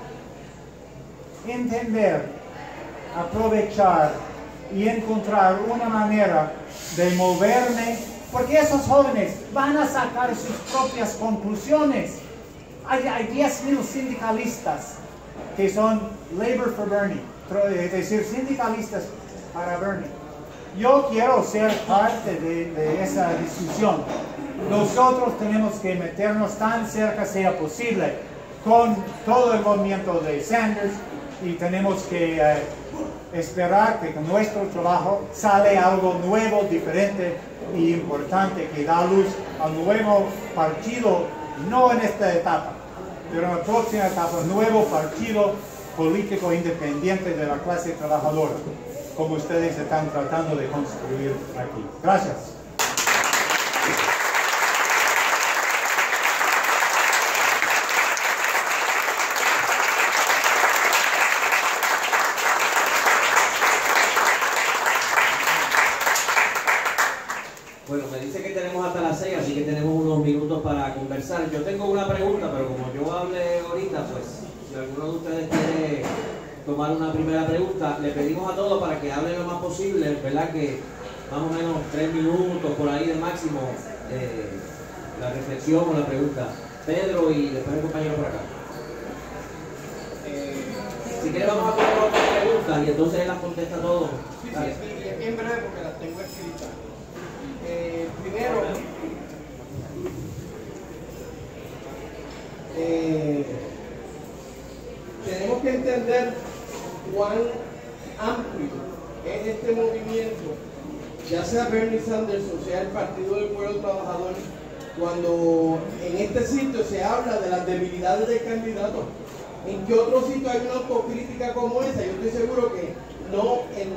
entender, aprovechar y encontrar una manera de moverme, porque esos jóvenes van a sacar sus propias conclusiones. Hay 10,000 sindicalistas que son Labor for Bernie, es decir, sindicalistas para Bernie. Yo quiero ser parte de esa discusión. Nosotros tenemos que meternos tan cerca sea posible con todo el movimiento de Sanders y tenemos que esperar que con nuestro trabajo sale algo nuevo, diferente y importante que da luz al nuevo partido, no en esta etapa, pero en la próxima etapa, nuevo partido político independiente de la clase trabajadora, como ustedes están tratando de construir aquí. Gracias. Bueno, me dice que tenemos hasta las 6, así que tenemos unos minutos para conversar. Yo tengo una pregunta, pero como yo hablé ahorita, pues si alguno de ustedes quiere tomar una primera pregunta, le pedimos a todos para que hablen lo más posible, ¿verdad? Que más o menos 3 minutos por ahí de máximo, la reflexión o la pregunta. Pedro y después el compañero por acá. Si quiere vamos a poner otras preguntas y entonces él las contesta todo. Sí, bien breve porque las tengo escritas. Primero, cuán amplio es este movimiento, ya sea Bernie Sanders o sea el Partido del Pueblo Trabajador, cuando en este sitio se habla de las debilidades del candidato. ¿En qué otro sitio hay una autocrítica como esa? Yo estoy seguro que no en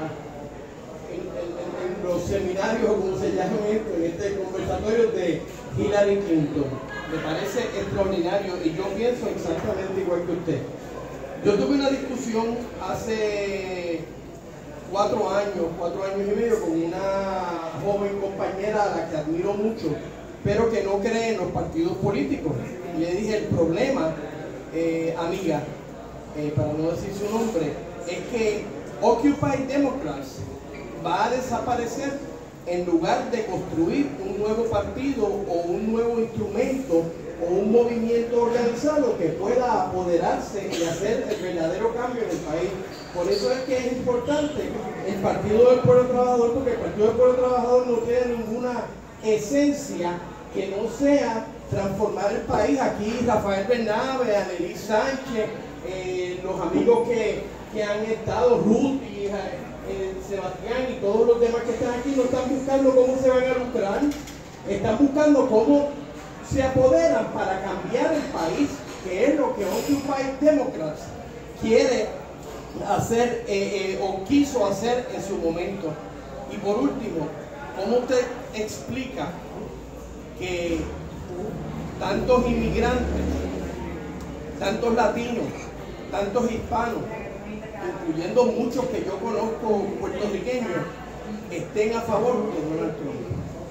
los seminarios, o como se llama esto, en este conversatorio de Hillary Clinton. Me parece extraordinario y yo pienso exactamente igual que usted. Yo tuve una discusión hace 4 años y medio con una joven compañera a la que admiro mucho, pero que no cree en los partidos políticos. Y le dije, el problema, amiga, para no decir su nombre, es que Occupy Democrats va a desaparecer en lugar de construir un nuevo partido o un nuevo instrumento o un movimiento organizado que pueda apoderarse y hacer el verdadero cambio en el país. Por eso es que es importante el Partido del Pueblo Trabajador, porque el Partido del Pueblo Trabajador no tiene ninguna esencia que no sea transformar el país. Aquí Rafael Bernabe, Annelies Sánchez, los amigos que han estado, Ruth y Sebastián y todos los demás que están aquí, no están buscando cómo se van a lucrar, están buscando cómo se apoderan para cambiar el país, que es lo que Occupy Democrats quiere hacer o quiso hacer en su momento. Y por último, ¿cómo usted explica que tantos inmigrantes, tantos latinos, tantos hispanos, incluyendo muchos que yo conozco puertorriqueños, estén a favor de Donald Trump?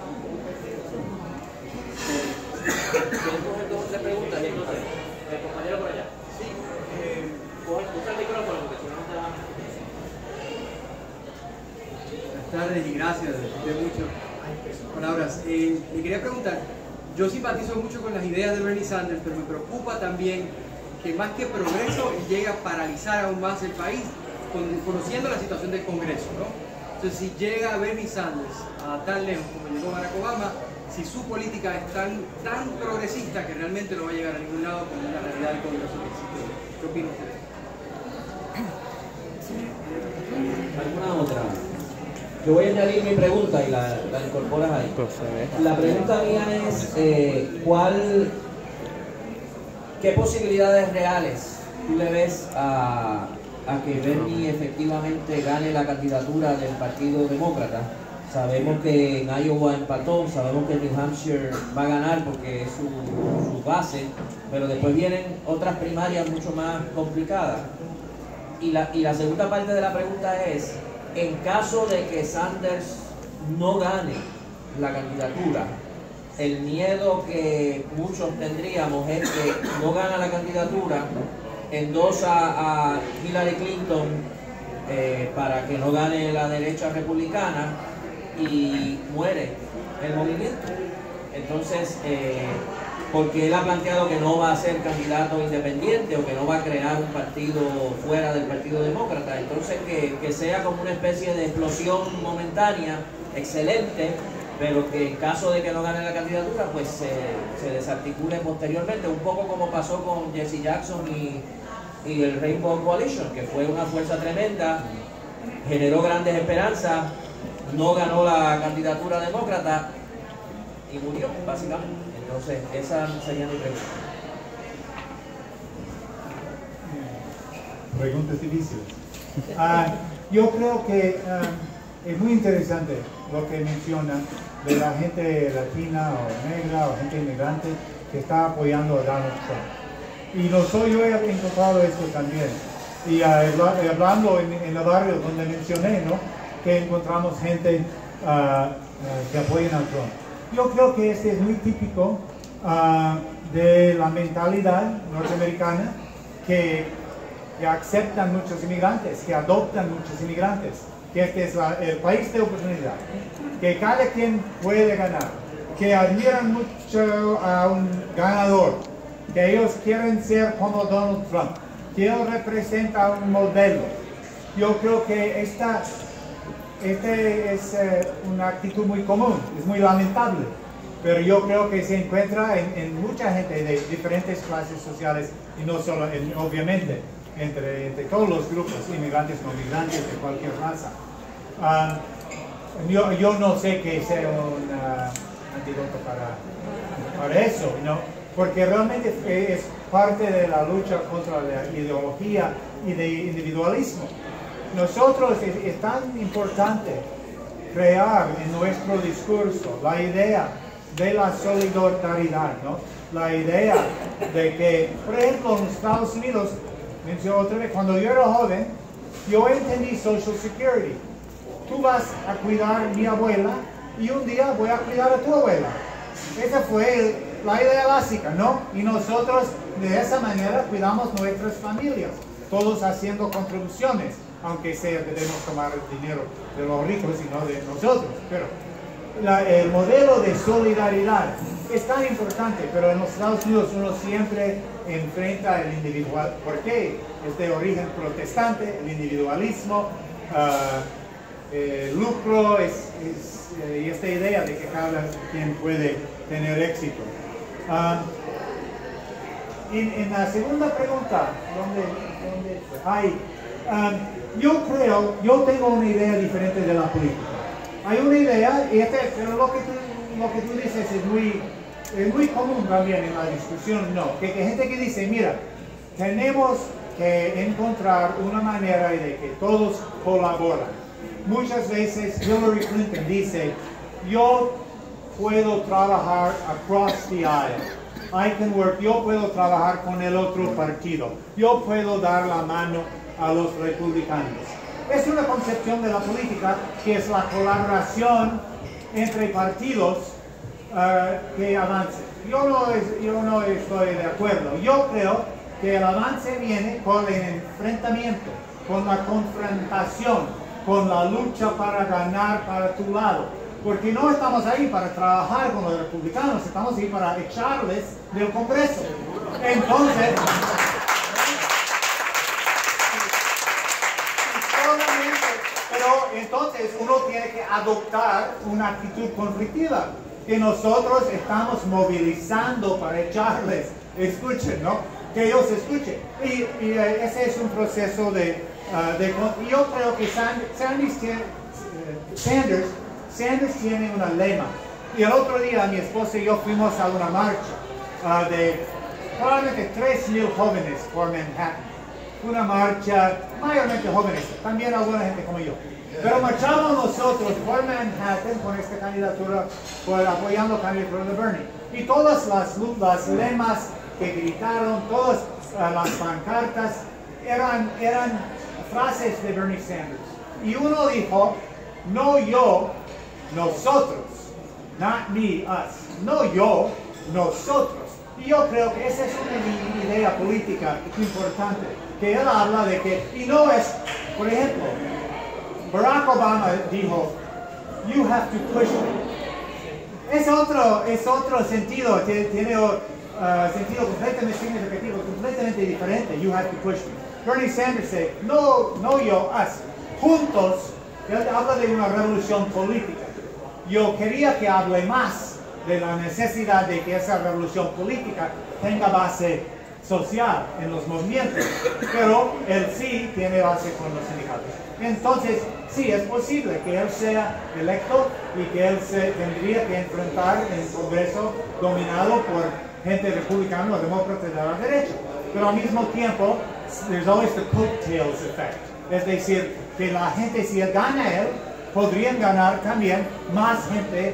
¿Le preguntas? El compañero por allá. Sí. Usa el micrófono porque si no, no te van a escuchar. Buenas tardes y gracias de muchas palabras. Le quería preguntar, yo simpatizo mucho con las ideas de Bernie Sanders, pero me preocupa también que más que progreso llega a paralizar aún más el país, conociendo la situación del Congreso, ¿no? Entonces, si llega Bernie Sanders a tan lejos como llegó Barack Obama, si su política es tan progresista que realmente no va a llegar a ningún lado con la realidad del Congreso que existe. ¿Qué opina usted? ¿Alguna otra? Yo voy a añadir mi pregunta y la incorporas ahí. La pregunta mía es, ¿qué posibilidades reales tú le ves a que Bernie efectivamente gane la candidatura del Partido Demócrata? Sabemos que en Iowa empató, sabemos que en New Hampshire va a ganar porque es su base, pero después vienen otras primarias mucho más complicadas. Y la segunda parte de la pregunta es, en caso de que Sanders no gane la candidatura, el miedo que muchos tendríamos es que no gana la candidatura, endosa a Hillary Clinton para que no gane la derecha republicana y muere el movimiento. Entonces, porque él ha planteado que no va a ser candidato independiente o que no va a crear un partido fuera del Partido Demócrata. Entonces, que sea como una especie de explosión momentánea, excelente, pero que en caso de que no gane la candidatura, pues se desarticule posteriormente, un poco como pasó con Jesse Jackson y el Rainbow Coalition, que fue una fuerza tremenda, generó grandes esperanzas, no ganó la candidatura demócrata y murió, básicamente. Entonces, esa sería mi pregunta. Preguntas difíciles. Yo creo que es muy interesante lo que menciona de la gente latina o negra o gente inmigrante que está apoyando a Donald Trump. Y yo he encontrado esto también. Y hablando en el barrio donde mencioné, ¿no?, que encontramos gente que apoyan a Trump. Yo creo que este es muy típico de la mentalidad norteamericana que aceptan muchos inmigrantes, que adoptan muchos inmigrantes, que este es el país de oportunidad, que cada quien puede ganar, que admiran mucho a un ganador, que ellos quieren ser como Donald Trump, que él representa un modelo. Yo creo que esta es una actitud muy común, es muy lamentable, pero yo creo que se encuentra en mucha gente de diferentes clases sociales y no solo, obviamente, entre todos los grupos, inmigrantes, no migrantes, de cualquier raza. Yo no sé qué sea un antídoto para eso, ¿no? Porque realmente es parte de la lucha contra la ideología y de individualismo. Nosotros es tan importante crear en nuestro discurso la idea de la solidaridad, ¿no? La idea de que, por ejemplo, en Estados Unidos, menciono otra vez, cuando yo era joven, yo entendí Social Security. Tú vas a cuidar a mi abuela y un día voy a cuidar a tu abuela. Esa fue la idea básica, ¿no? Y nosotros de esa manera cuidamos nuestras familias, todos haciendo contribuciones, aunque sea debemos tomar el dinero de los ricos y no de nosotros. Pero el modelo de solidaridad es tan importante, pero en los Estados Unidos uno siempre enfrenta el individual. ¿Por qué? Es de origen protestante, el individualismo, el lucro y esta idea de que cada quien puede tener éxito. En la segunda pregunta, ¿dónde fue? Yo tengo una idea diferente de la política. Hay una idea, pero lo que tú dices es muy común también en la discusión, ¿no? Que hay gente que dice, mira, tenemos que encontrar una manera de que todos colaboran. Muchas veces Hillary Clinton dice, yo puedo trabajar across the aisle. I can work. Yo puedo trabajar con el otro partido. Yo puedo dar la mano a los republicanos. Es una concepción de la política que es la colaboración entre partidos que avancen. Yo no estoy de acuerdo. Yo creo que el avance viene con el enfrentamiento, con la confrontación, con la lucha para ganar para tu lado. Porque no estamos ahí para trabajar con los republicanos, estamos ahí para echarles del Congreso. Entonces, entonces uno tiene que adoptar una actitud conflictiva, que nosotros estamos movilizando para echarles, escuchen, ¿no? Que ellos escuchen. Y ese es un proceso yo creo que Sanders tiene una lema. Y el otro día mi esposa y yo fuimos a una marcha de probablemente 3,000 jóvenes por Manhattan. Una marcha mayormente jóvenes, también alguna gente como yo. Pero marchamos nosotros por Manhattan con esta candidatura, apoyando la candidatura de Bernie. Y todas las lemas que gritaron, todas las pancartas eran frases de Bernie Sanders. Y uno dijo, no yo, nosotros. Not me, us. No yo, nosotros. Y yo creo que esa es una idea política importante, que él habla de que, y no es, por ejemplo, Barack Obama dijo, you have to push me. Es otro sentido, tiene sentido completamente significativo, completamente diferente, you have to push me. Bernie Sanders dice, no yo, us. Juntos, él habla de una revolución política. Yo quería que hable más de la necesidad de que esa revolución política tenga base social en los movimientos, pero él sí tiene base con los sindicatos. Entonces, sí, es posible que él sea electo y que él tendría que enfrentar en el Congreso dominado por gente republicana o demócrata de la derecha. Pero al mismo tiempo, there's always the coattails effect. Es decir, que la gente, si gana él, podrían ganar también más gente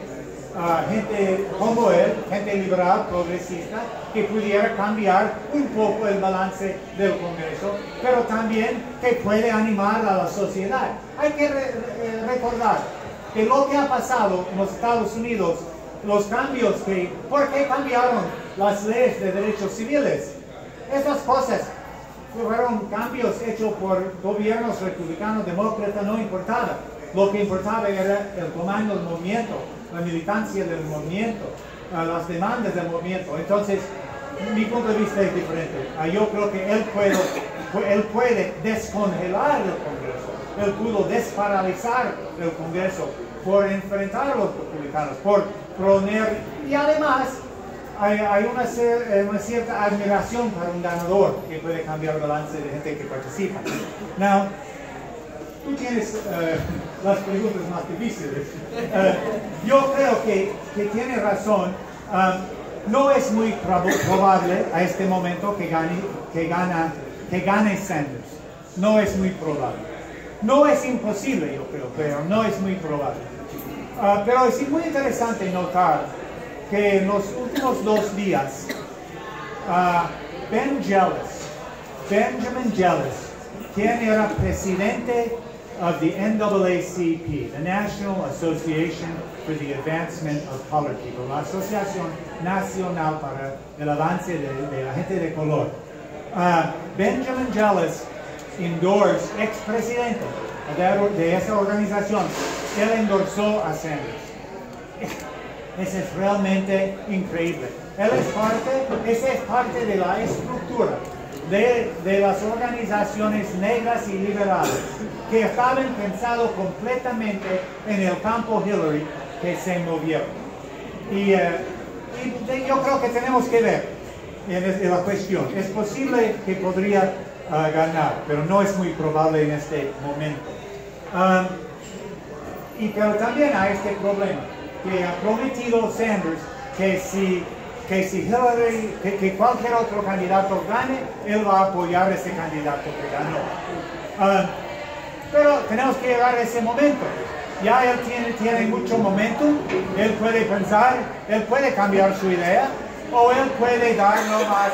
como él, gente liberal, progresista, que pudiera cambiar un poco el balance del Congreso, pero también que puede animar a la sociedad. Hay que recordar que lo que ha pasado en los Estados Unidos, los cambios ¿por qué cambiaron las leyes de derechos civiles? Esas cosas fueron cambios hechos por gobiernos republicanos, demócratas, no importaba. Lo que importaba era el tamaño del movimiento, la militancia del movimiento, las demandas del movimiento. Entonces, mi punto de vista es diferente. Yo creo que él puede descongelar el Congreso. Él pudo desparalizar el Congreso por enfrentar a los republicanos, por poner, y además hay una cierta admiración para un ganador que puede cambiar el balance de gente que participa. Now, tú tienes las preguntas más difíciles. Yo creo que tiene razón. No es muy probable a este momento que gane Sanders. No es muy probable. No es imposible, yo creo, pero no es muy probable. Pero es muy interesante notar que en los últimos 2 días, Benjamin Jealous, quien era presidente of the NAACP, the National Association for the Advancement of Colored People, la Asociación Nacional para el Avance de la Gente de Color. Benjamin Jealous endorsed, expresidente de esa organización, él endorsó a Sanders. Eso es realmente increíble. Esa es parte de la estructura de las organizaciones negras y liberales que estaban pensados completamente en el campo Hillary, que se movieron. Y yo creo que tenemos que ver en la cuestión. Es posible que podría ganar, pero no es muy probable en este momento. Pero también hay este problema, que ha prometido Sanders que si Hillary, que cualquier otro candidato gane, él va a apoyar a ese candidato que ganó. Pero tenemos que llegar a ese momento. Ya él tiene mucho momentum, él puede pensar, él puede cambiar su idea, o él puede dar nomás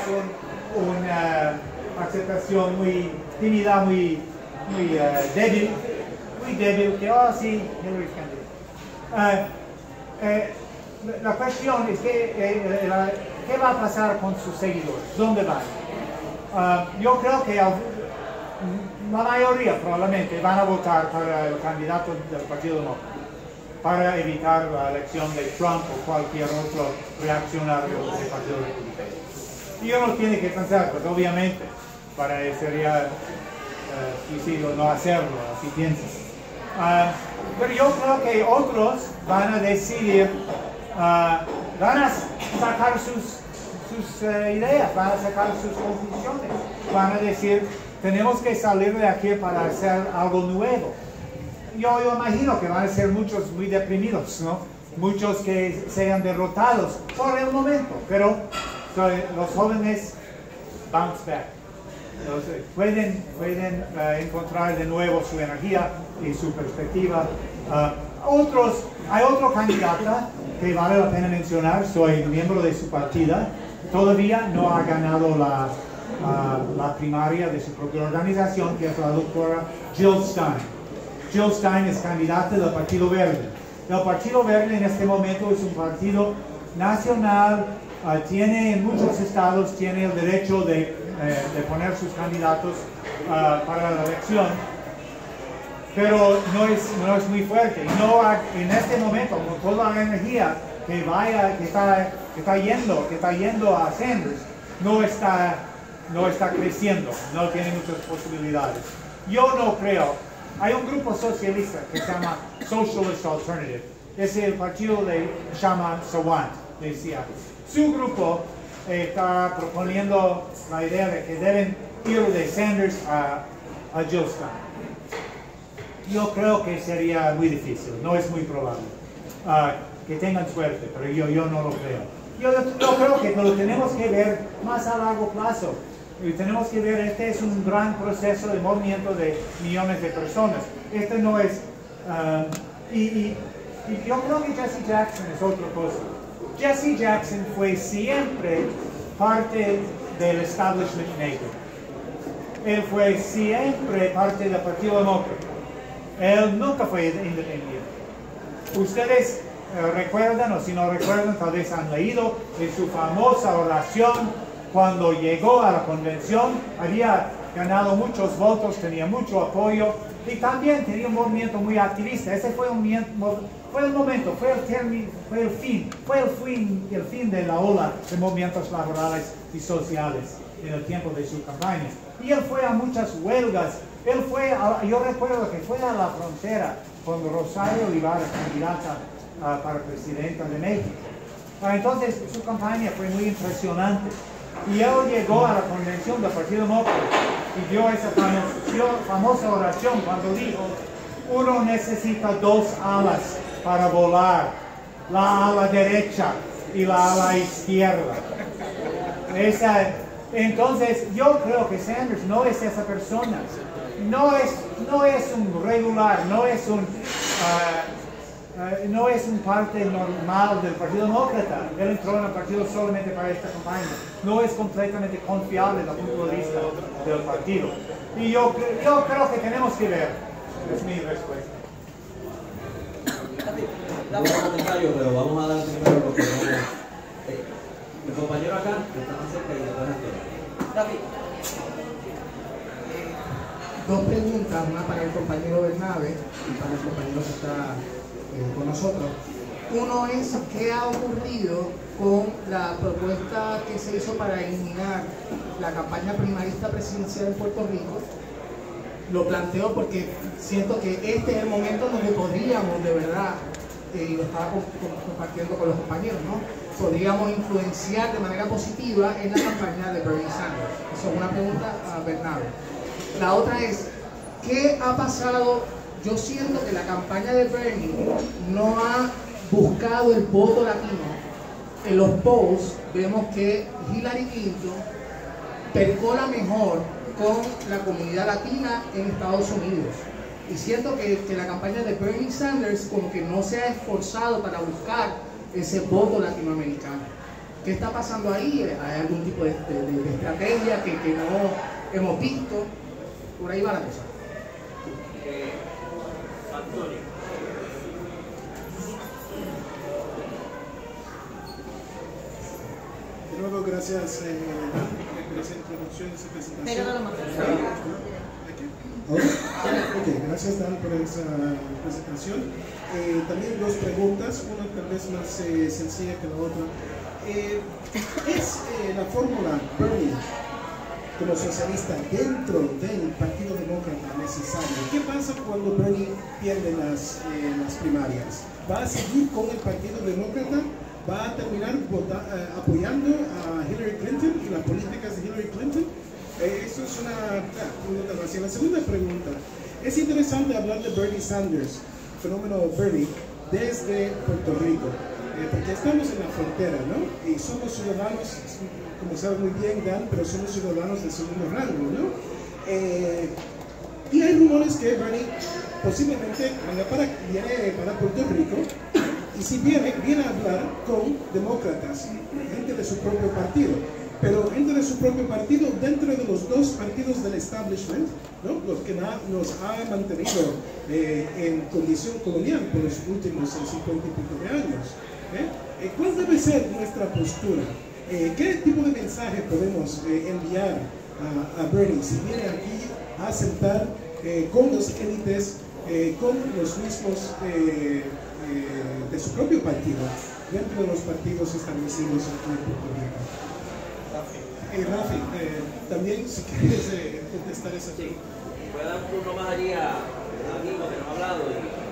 una aceptación muy tímida, muy débil, que, oh sí, Hillary es candidato. La cuestión es que, ¿qué va a pasar con sus seguidores? ¿Dónde van? Yo creo que la mayoría probablemente van a votar para el candidato del Partido Demócrata, para evitar la elección de Trump o cualquier otro reaccionario del Partido Republicano. Y uno tiene que pensar, pues obviamente, sería suicidio no hacerlo, así piensas. Pero yo creo que otros van a decidir, van a sacar sus ideas, van a sacar sus conclusiones, van a decir, tenemos que salir de aquí para hacer algo nuevo. Yo imagino que van a ser muchos muy deprimidos, ¿no? Muchos que sean derrotados por el momento, pero los jóvenes bounce back. Entonces, pueden encontrar de nuevo su energía y su perspectiva. Hay otro candidata que vale la pena mencionar, soy miembro de su partida, todavía no ha ganado la primaria de su propia organización, que es la doctora Jill Stein. Jill Stein es candidata del Partido Verde. El Partido Verde en este momento es un partido nacional, tiene en muchos estados, tiene el derecho de poner sus candidatos para la elección, pero no es muy fuerte. En este momento, con toda la energía que está yendo a Sanders, no está creciendo, no tiene muchas posibilidades. Yo no creo. Hay un grupo socialista que se llama Socialist Alternative. Es el partido de Shama Sawant, de Seattle. Su grupo está proponiendo la idea de que deben ir de Sanders a Jill Stein. Yo creo que sería muy difícil, no es muy probable. Que tengan suerte, pero yo no lo creo. Yo creo que lo tenemos que ver más a largo plazo. Y tenemos que ver, este es un gran proceso de movimiento de millones de personas. Este no es... y yo creo que Jesse Jackson es otra cosa. Jesse Jackson fue siempre parte del establishment negro. Él fue siempre parte del Partido Demócrata. Él nunca fue independiente. Ustedes recuerdan, o si no recuerdan, tal vez han leído de su famosa oración cuando llegó a la convención. Había ganado muchos votos, tenía mucho apoyo y también tenía un movimiento muy activista. Ese fue el momento, fue el fin de la ola de movimientos laborales y sociales en el tiempo de su campaña. Y él fue a muchas huelgas. Yo recuerdo que fue a la frontera cuando Rosario Ibarra, candidata para presidenta de México. Entonces su campaña fue muy impresionante. Y él llegó a la convención del Partido Demócrata y dio esa famosa oración cuando dijo: uno necesita dos alas para volar, la ala derecha y la ala izquierda. Entonces yo creo que Sanders no es esa persona, no es un regular, no es un parte normal del Partido Demócrata. Él entró en el partido solamente para esta campaña. No es completamente confiable desde el punto de vista del partido. Y yo creo que tenemos que ver. Es mi respuesta. Un comentario, pero vamos a dar primero lo que vamos. Mi compañero acá, que está más cerca y después Antonio. Dos preguntas, una para el compañero Bernabe y para el compañero que está con nosotros. Uno es, ¿qué ha ocurrido con la propuesta que se hizo para eliminar la campaña primarista presidencial en Puerto Rico? Lo planteo porque siento que este es el momento donde podríamos, de verdad, y lo estaba compartiendo con los compañeros, ¿no? Podríamos influenciar de manera positiva en la campaña de Bernie Sanders. Eso es una pregunta a Bernardo. La otra es, ¿qué ha pasado? Yo siento que la campaña de Bernie no ha buscado el voto latino. En los polls vemos que Hillary Clinton percola mejor con la comunidad latina en Estados Unidos. Y siento que la campaña de Bernie Sanders como que no se ha esforzado para buscar ese voto latinoamericano. ¿Qué está pasando ahí? ¿Hay algún tipo de estrategia que no hemos visto? Por ahí va la cosa. Antonio. De nuevo, gracias por esa introducción, esa presentación. Gracias, Dan, por esa presentación. También dos preguntas, una tal vez más sencilla que la otra. ¿Es la fórmula Bernie como socialista dentro del Partido Demócrata necesario? ¿Qué pasa cuando Bernie pierde las primarias? ¿Va a seguir con el Partido Demócrata? ¿Va a terminar apoyando a Hillary Clinton y las políticas de Hillary Clinton? Eso es una pregunta más. Y la segunda pregunta, es interesante hablar de Bernie Sanders, fenómeno Bernie, desde Puerto Rico, porque estamos en la frontera, ¿no? Y somos ciudadanos, como sabe muy bien Dan, pero somos ciudadanos de segundo rango, ¿no? Y hay rumores que Bernie posiblemente viene para Puerto Rico, y si viene a hablar con demócratas, gente de su propio partido, pero gente de su propio partido dentro de los dos partidos del establishment, ¿no? Los que nos ha mantenido en condición colonial por los últimos 50 y pico de años. ¿Cuál debe ser nuestra postura? ¿Qué tipo de mensaje podemos enviar a Bernie si viene aquí a sentar con los élites, con los mismos de su propio partido, dentro de los partidos establecidos aquí en Puerto Rico? Rafi, también si quieres contestar esa pregunta. Voy a dar un turno más allí a amigos que nos han hablado.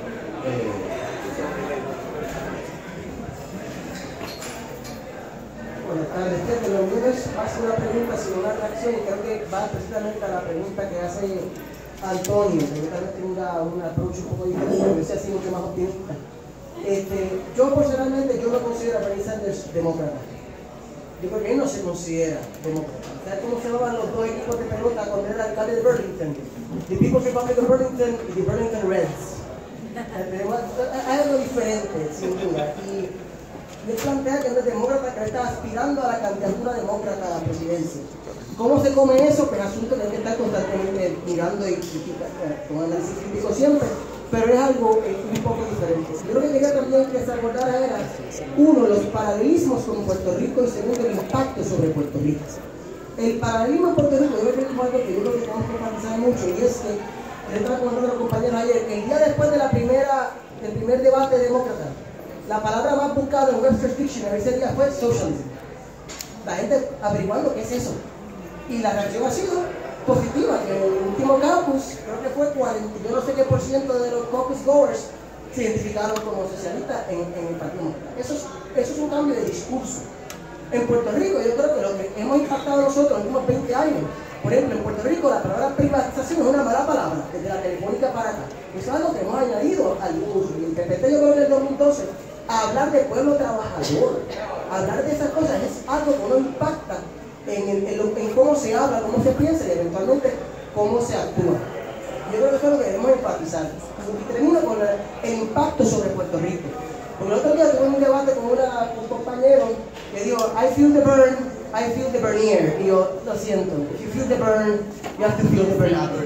Buenas tardes, lo mío es más una pregunta sino una reacción, y creo que va precisamente a la pregunta que hace Antonio, que tal vez tenga un approach un poco diferente, pero sea así mucho más optimista. Yo personalmente no considero a Bernie Sanders demócrata. Yo creo que él no se considera demócrata. ¿Sabes cómo se llamaban los dos equipos de pelota cuando era alcalde de Burlington? The People's Republic of Burlington y the Burlington Reds. Hay algo diferente, sin duda. Y él plantea que él es demócrata, que él está aspirando a la candidatura demócrata a la presidencia. ¿Cómo se come eso? Pues asunto que hay que estar constantemente mirando y con análisis crítico siempre. Pero es algo un poco diferente. Yo lo que quería también que se abordara era, uno, los paralelismos con Puerto Rico, y segundo, el impacto sobre Puerto Rico. El paralelismo en Puerto Rico, yo creo que es algo que yo creo que tenemos que enfatizar mucho, y es que, yo estaba comentando a los compañeros ayer, que el día después de del primer debate demócrata, la palabra más buscada en Webster's Dictionary ese día fue socialism. La gente averiguando qué es eso. Y la reacción ha sido positiva, que en el último campus, creo que fue 40, yo no sé qué por ciento de los caucus goers se identificaron como socialistas en el Partido Demócrata. Eso es un cambio de discurso. En Puerto Rico, yo creo que lo que hemos impactado nosotros en los últimos 20 años, por ejemplo, en Puerto Rico la palabra privatización es una mala palabra, desde la telefónica para acá. Eso es algo que hemos añadido al uso. Y el PPT, yo creo que en el 2012, hablar de pueblo trabajador, hablar de esas cosas es algo que uno impacta en cómo se habla, cómo se piensa y eventualmente cómo se actúa. Yo creo que eso es lo que debemos enfatizar. Y termino con el impacto sobre Puerto Rico. Porque el otro día tuve un debate con un compañero que dijo, I feel the burn, I feel the burnier. Y yo, lo siento, if you feel the burn, you have to feel the burnout.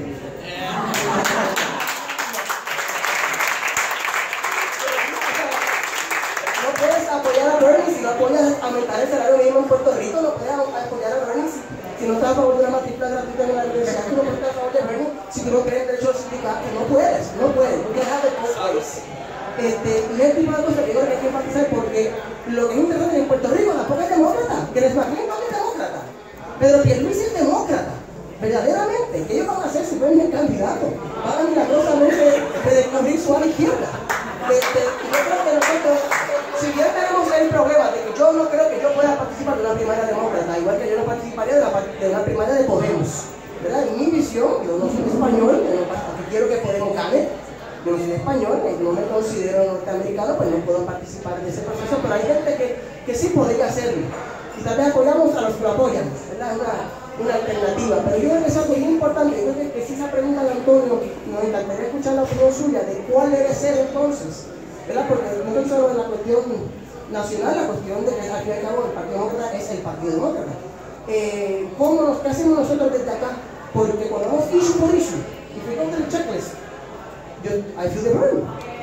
No puedes apoyar a Bernie si no apoyas aumentar el salario mínimo en Puerto Rico, no puedes apoyar a Bernie si no estás a favor de una matrícula gratuita en la universidad, tú no puedes estar a favor de Bernie si tú no crees en derechos sindicales, no puedes, you can't have it both ways. Y es tipo de cosas que yo creo que hay que enfatizar porque lo que es interesante en Puerto Rico tampoco es demócrata, que les McLean no es demócrata, pero Pierluisi es demócrata, verdaderamente. ¿Qué ellos van a hacer si Bernie es candidato? Van a milagrosamente descubrir su ala izquierda. Yo creo que nosotros, si bien tenemos el problema de que yo no creo que yo pueda participar de una primaria demócrata, igual que yo no participaría de una primaria de Podemos, ¿verdad? En mi visión, yo no soy español, quiero que Podemos gane. Yo soy español, no me considero norteamericano, pues no puedo participar de ese proceso, pero hay gente que sí podría hacerlo. Y tal vez apoyamos a los que lo apoyan, ¿verdad? Es una alternativa. Pero yo creo que es algo muy importante. Yo creo que si esa pregunta de Antonio, nos encantaría escuchar la opinión suya de cuál debe ser entonces, ¿verdad? Porque no es solo la cuestión nacional, la cuestión de que al fin y al cabo el Partido Demócrata es el Partido Demócrata. ¿Qué hacemos nosotros desde acá? Porque cuando vamos issue por issue, y fui contra el checklist, I feel the burn.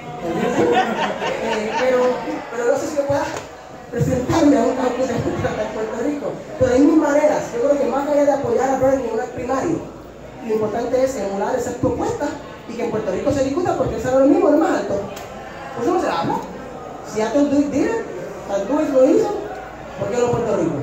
Pero no sé si yo pueda presentarme a un caucus demócrata en Puerto Rico. Pero hay mil maneras. Yo creo que más allá de apoyar a Bernie en una primaria, lo importante es emular esas propuestas y que en Puerto Rico se discuta porque el salario mínimo es más alto. Por eso no se habla. Si Seattle did it, San Luis lo hizo, ¿por qué no Puerto Rico?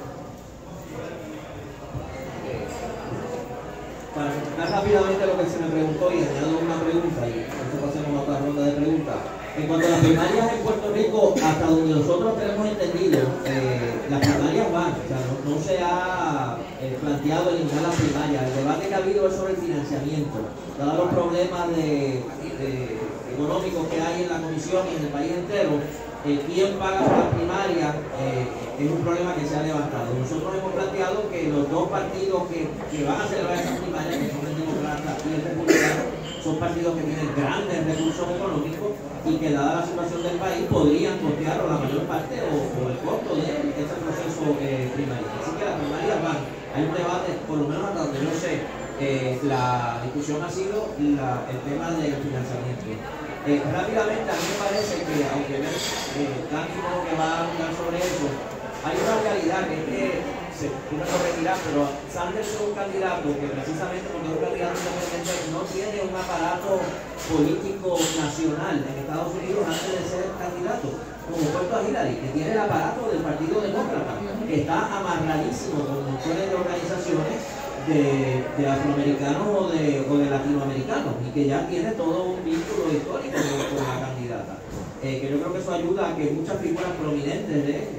Para contestar rápidamente lo que se me preguntó y añado una pregunta y entonces pasemos a otra ronda de preguntas. En cuanto a las primarias en Puerto Rico, hasta donde nosotros tenemos entendido, las primarias van, o sea, no se ha planteado eliminar las primarias. El debate que ha habido es sobre el financiamiento. Dados los problemas económicos que hay en la comisión y en el país entero, quién paga por las primarias es un problema que se ha levantado. Nosotros hemos planteado que los dos partidos que van a celebrar esas primarias, que son el Demócrata y el Republicano, son partidos que tienen grandes recursos económicos y que dada la situación del país podrían costear la mayor parte o el costo de este proceso primario. Así que las primarias van. Hay un debate, por lo menos hasta donde yo sé, la discusión ha sido el tema del financiamiento. Rápidamente, a mí me parece que, aunque Dani como que va a hablar sobre eso, hay una realidad que es que uno lo retira, pero Sanders es un candidato que precisamente porque es un candidato independiente no tiene un aparato político nacional en Estados Unidos antes de ser candidato, como puesto a Hillary, que tiene el aparato del Partido Demócrata, que está amarradísimo con montones de organizaciones de afroamericanos o de latinoamericanos y que ya tiene todo un vínculo histórico con la candidata. Que yo creo que eso ayuda a que muchas figuras prominentes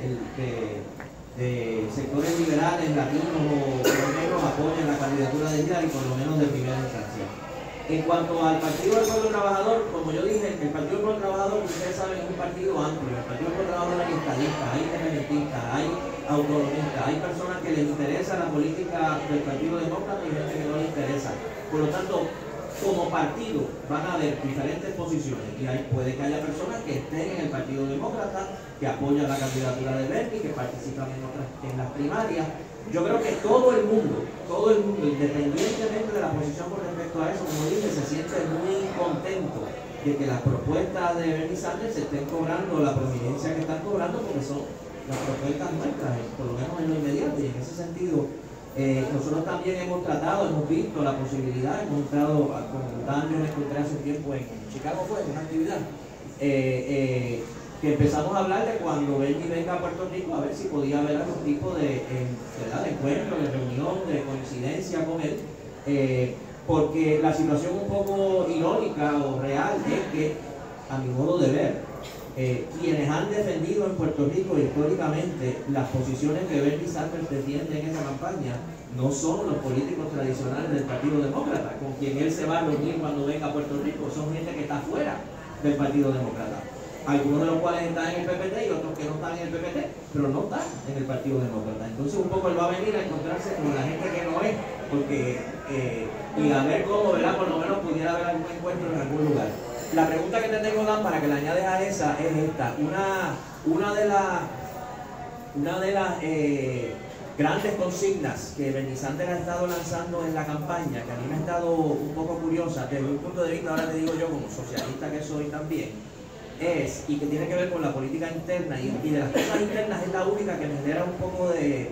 de sectores liberales, latinos o negros apoyen la candidatura de Hillary, por lo menos de primera instancia. En cuanto al Partido del Pueblo Trabajador, como yo dije, el Partido del Pueblo Trabajador, ustedes saben, es un partido amplio. El Partido del Pueblo Trabajador hay estadistas, hay independentistas, hay autonomistas, hay personas que les interesa la política del Partido Demócrata y gente que no les interesa. Por lo tanto, como partido van a haber diferentes posiciones y puede que haya personas que estén en el Partido Demócrata, que apoyan la candidatura de Bernie, que participan en las primarias. Yo creo que todo el mundo, independientemente de la posición con respecto a eso, como dije, se siente muy contento de que las propuestas de Bernie Sanders se estén cobrando la prominencia que están cobrando, porque son las propuestas nuestras, por lo menos en lo inmediato, y en ese sentido nosotros también hemos visto la posibilidad, hemos entrado, con Dan yo me encontré hace tiempo en Chicago, fue en una actividad, que empezamos a hablar de cuando Bernie venga a Puerto Rico, a ver si podía haber algún tipo de encuentro, de reunión, de coincidencia con él, porque la situación un poco irónica o real es que, a mi modo de ver, quienes han defendido en Puerto Rico históricamente las posiciones que Bernie Sanders defiende en esa campaña no son los políticos tradicionales del Partido Demócrata, con quien él se va a reunir cuando venga a Puerto Rico. Son gente que está fuera del Partido Demócrata, algunos de los cuales están en el PPT y otros que no están en el PPT, pero no están en el Partido Demócrata. Entonces un poco él va a venir a encontrarse con la gente que no es, porque y a ver cómo, ¿verdad? Por lo menos pudiera haber algún encuentro en algún lugar. La pregunta que te tengo, Dan, para que le añades a esa es esta. Una de las grandes consignas que Bernie Sanders ha estado lanzando en la campaña, que a mí me ha estado un poco curiosa desde un punto de vista, ahora te digo yo como socialista que soy también, es, y que tiene que ver con la política interna, y de las cosas internas es la única que me genera un poco de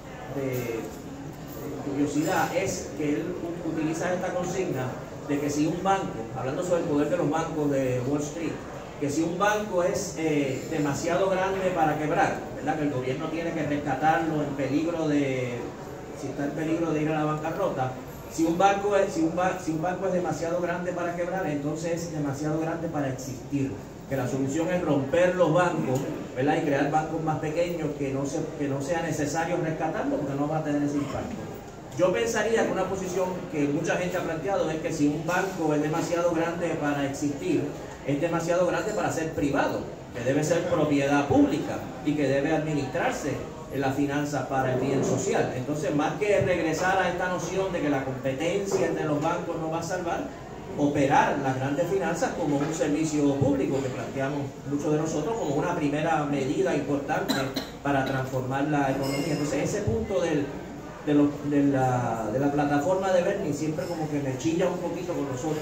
curiosidad, es que él utiliza esta consigna de que si un banco, hablando sobre el poder de los bancos de Wall Street, que si un banco es demasiado grande para quebrar, ¿verdad? Que el gobierno tiene que rescatarlo en peligro de, si está en peligro de ir a la bancarrota, si un banco es demasiado grande para quebrar, entonces es demasiado grande para existir. Que la solución es romper los bancos, ¿verdad? Y crear bancos más pequeños que no sea necesario rescatarlos, porque no va a tener ese impacto. Yo pensaría que una posición que mucha gente ha planteado es que si un banco es demasiado grande para existir, es demasiado grande para ser privado, que debe ser propiedad pública y que debe administrarse en las finanzas para el bien social. Entonces, más que regresar a esta noción de que la competencia entre los bancos no va a salvar, operar las grandes finanzas como un servicio público que planteamos muchos de nosotros como una primera medida importante para transformar la economía. Entonces, ese punto de la plataforma de Bernie siempre como que me chilla un poquito con nosotros.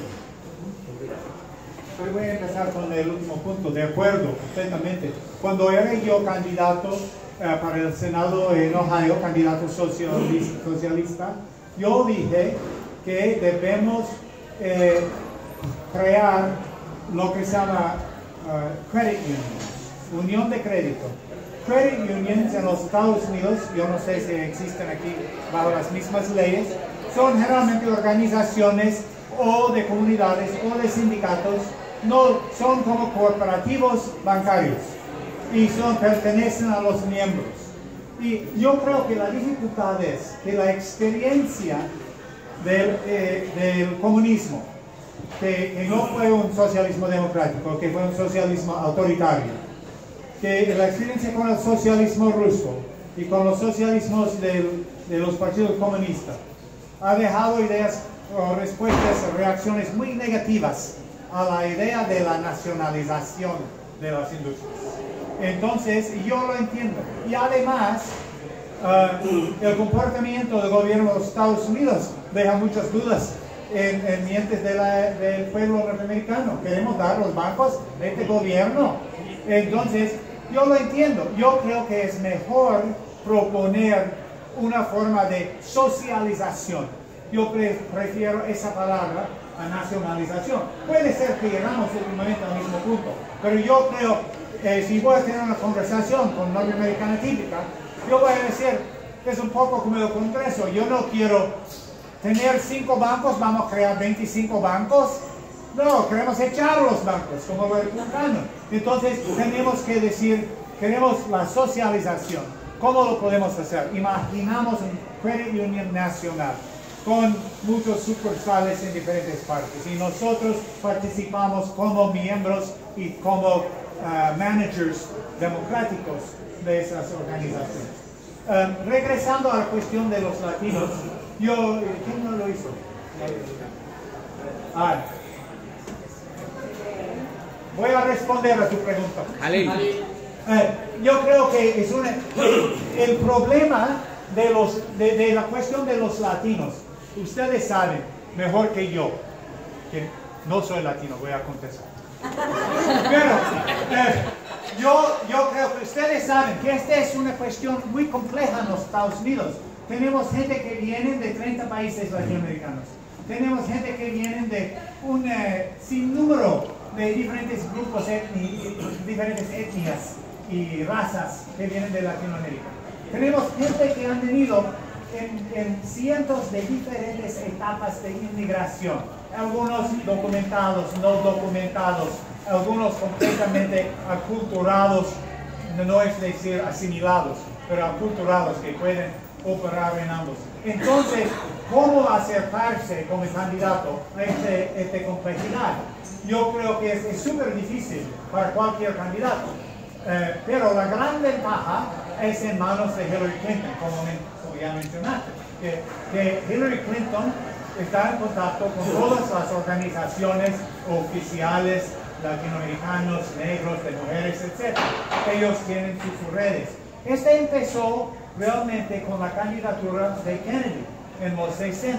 Voy a empezar con el último punto, de acuerdo completamente. Cuando era yo candidato para el Senado en Ohio, candidato socialista, yo dije que debemos crear lo que se llama credit unions, unión de crédito. Credit unions en los Estados Unidos, yo no sé si existen aquí bajo las mismas leyes, son generalmente organizaciones o de comunidades o de sindicatos, no son como corporativos bancarios y pertenecen a los miembros. Y yo creo que la dificultad es que la experiencia del comunismo, que no fue un socialismo democrático, que fue un socialismo autoritario, que la experiencia con el socialismo ruso y con los socialismos de los partidos comunistas ha dejado ideas o respuestas, reacciones muy negativas a la idea de la nacionalización de las industrias. Entonces, yo lo entiendo. Y además, el comportamiento del gobierno de los Estados Unidos deja muchas dudas en mentes del pueblo norteamericano. Queremos dar los bancos de este gobierno. Entonces, yo lo entiendo. Yo creo que es mejor proponer una forma de socialización. Yo prefiero esa palabra a nacionalización. Puede ser que llegamos últimamente al mismo punto, pero yo creo si voy a tener una conversación con norteamericana típica, yo voy a decir que es un poco como el Congreso. Yo no quiero tener 5 bancos, vamos a crear 25 bancos. No, queremos echar los bancos como los republicanos. Entonces tenemos que decir, queremos la socialización. ¿Cómo lo podemos hacer? Imaginamos un credit union nacional con muchos sucursales en diferentes partes y nosotros participamos como miembros y como managers democráticos de esas organizaciones. Regresando a la cuestión de los latinos, ¿quién no lo hizo? Voy a responder a tu pregunta. Yo creo que es el problema de la cuestión de los latinos. Ustedes saben mejor que yo que no soy latino, voy a contestar. Pero yo creo que ustedes saben que esta es una cuestión muy compleja en los Estados Unidos. Tenemos gente que viene de 30 países latinoamericanos. Tenemos gente que viene de un sinnúmero de diferentes grupos, diferentes etnias y razas que vienen de Latinoamérica. Tenemos gente que han venido en cientos de diferentes etapas de inmigración, algunos documentados, no documentados, algunos completamente aculturados, no es decir asimilados, pero aculturados que pueden operar en ambos. Entonces, ¿cómo acercarse como candidato a esta complejidad? Yo creo que es súper difícil para cualquier candidato, pero la gran ventaja es en manos de Hillary Clinton, como ya mencionaste, que Hillary Clinton está en contacto con todas las organizaciones oficiales latinoamericanos, negros, de mujeres, etc. Ellos tienen sus redes. Este empezó realmente con la candidatura de Kennedy en los 60,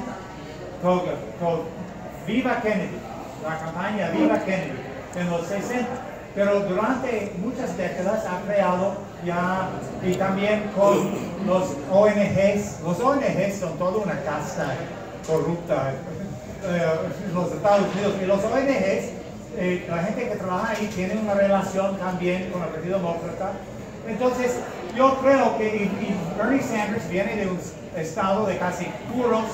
con Viva Kennedy, la campaña Viva Kennedy en los 60, pero durante muchas décadas ha creado ya, y también con los ONGs. Los ONGs son toda una casta corrupta en los Estados Unidos, y los ONGs, la gente que trabaja ahí tiene una relación también con el Partido Demócrata. Entonces, yo creo que y Bernie Sanders viene de un estado de casi puros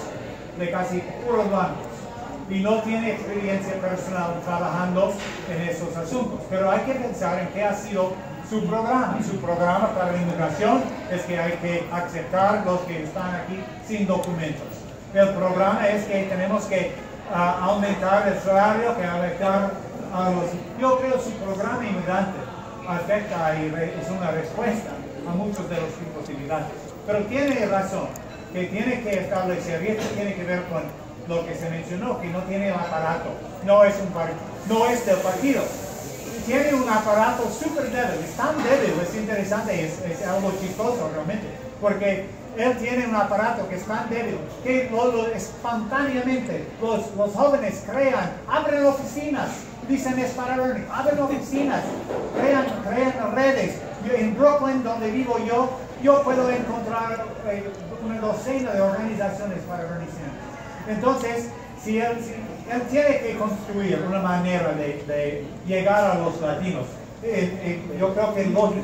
blancos y no tiene experiencia personal trabajando en esos asuntos. Pero hay que pensar en qué ha sido su programa. Y su programa para la inmigración es que hay que aceptar los que están aquí sin documentos. El programa es que tenemos que aumentar el salario, que afectar a los... Yo creo que su programa inmigrante afecta y es una respuesta a muchos de los tipos de inmigrantes. Pero tiene razón, que tiene que establecer, y esto tiene que ver con lo que se mencionó, que no tiene el aparato, no es del partido. Tiene un aparato súper débil, es tan débil, es interesante, es algo chistoso realmente, porque él tiene un aparato que es tan débil que espontáneamente los jóvenes abren oficinas, dicen es para Bernie, abren oficinas, crean redes. En Brooklyn, donde vivo yo puedo encontrar una docena de organizaciones para Bernie Sanders. Entonces, si él tiene que construir una manera de llegar a los latinos, yo creo que es lógica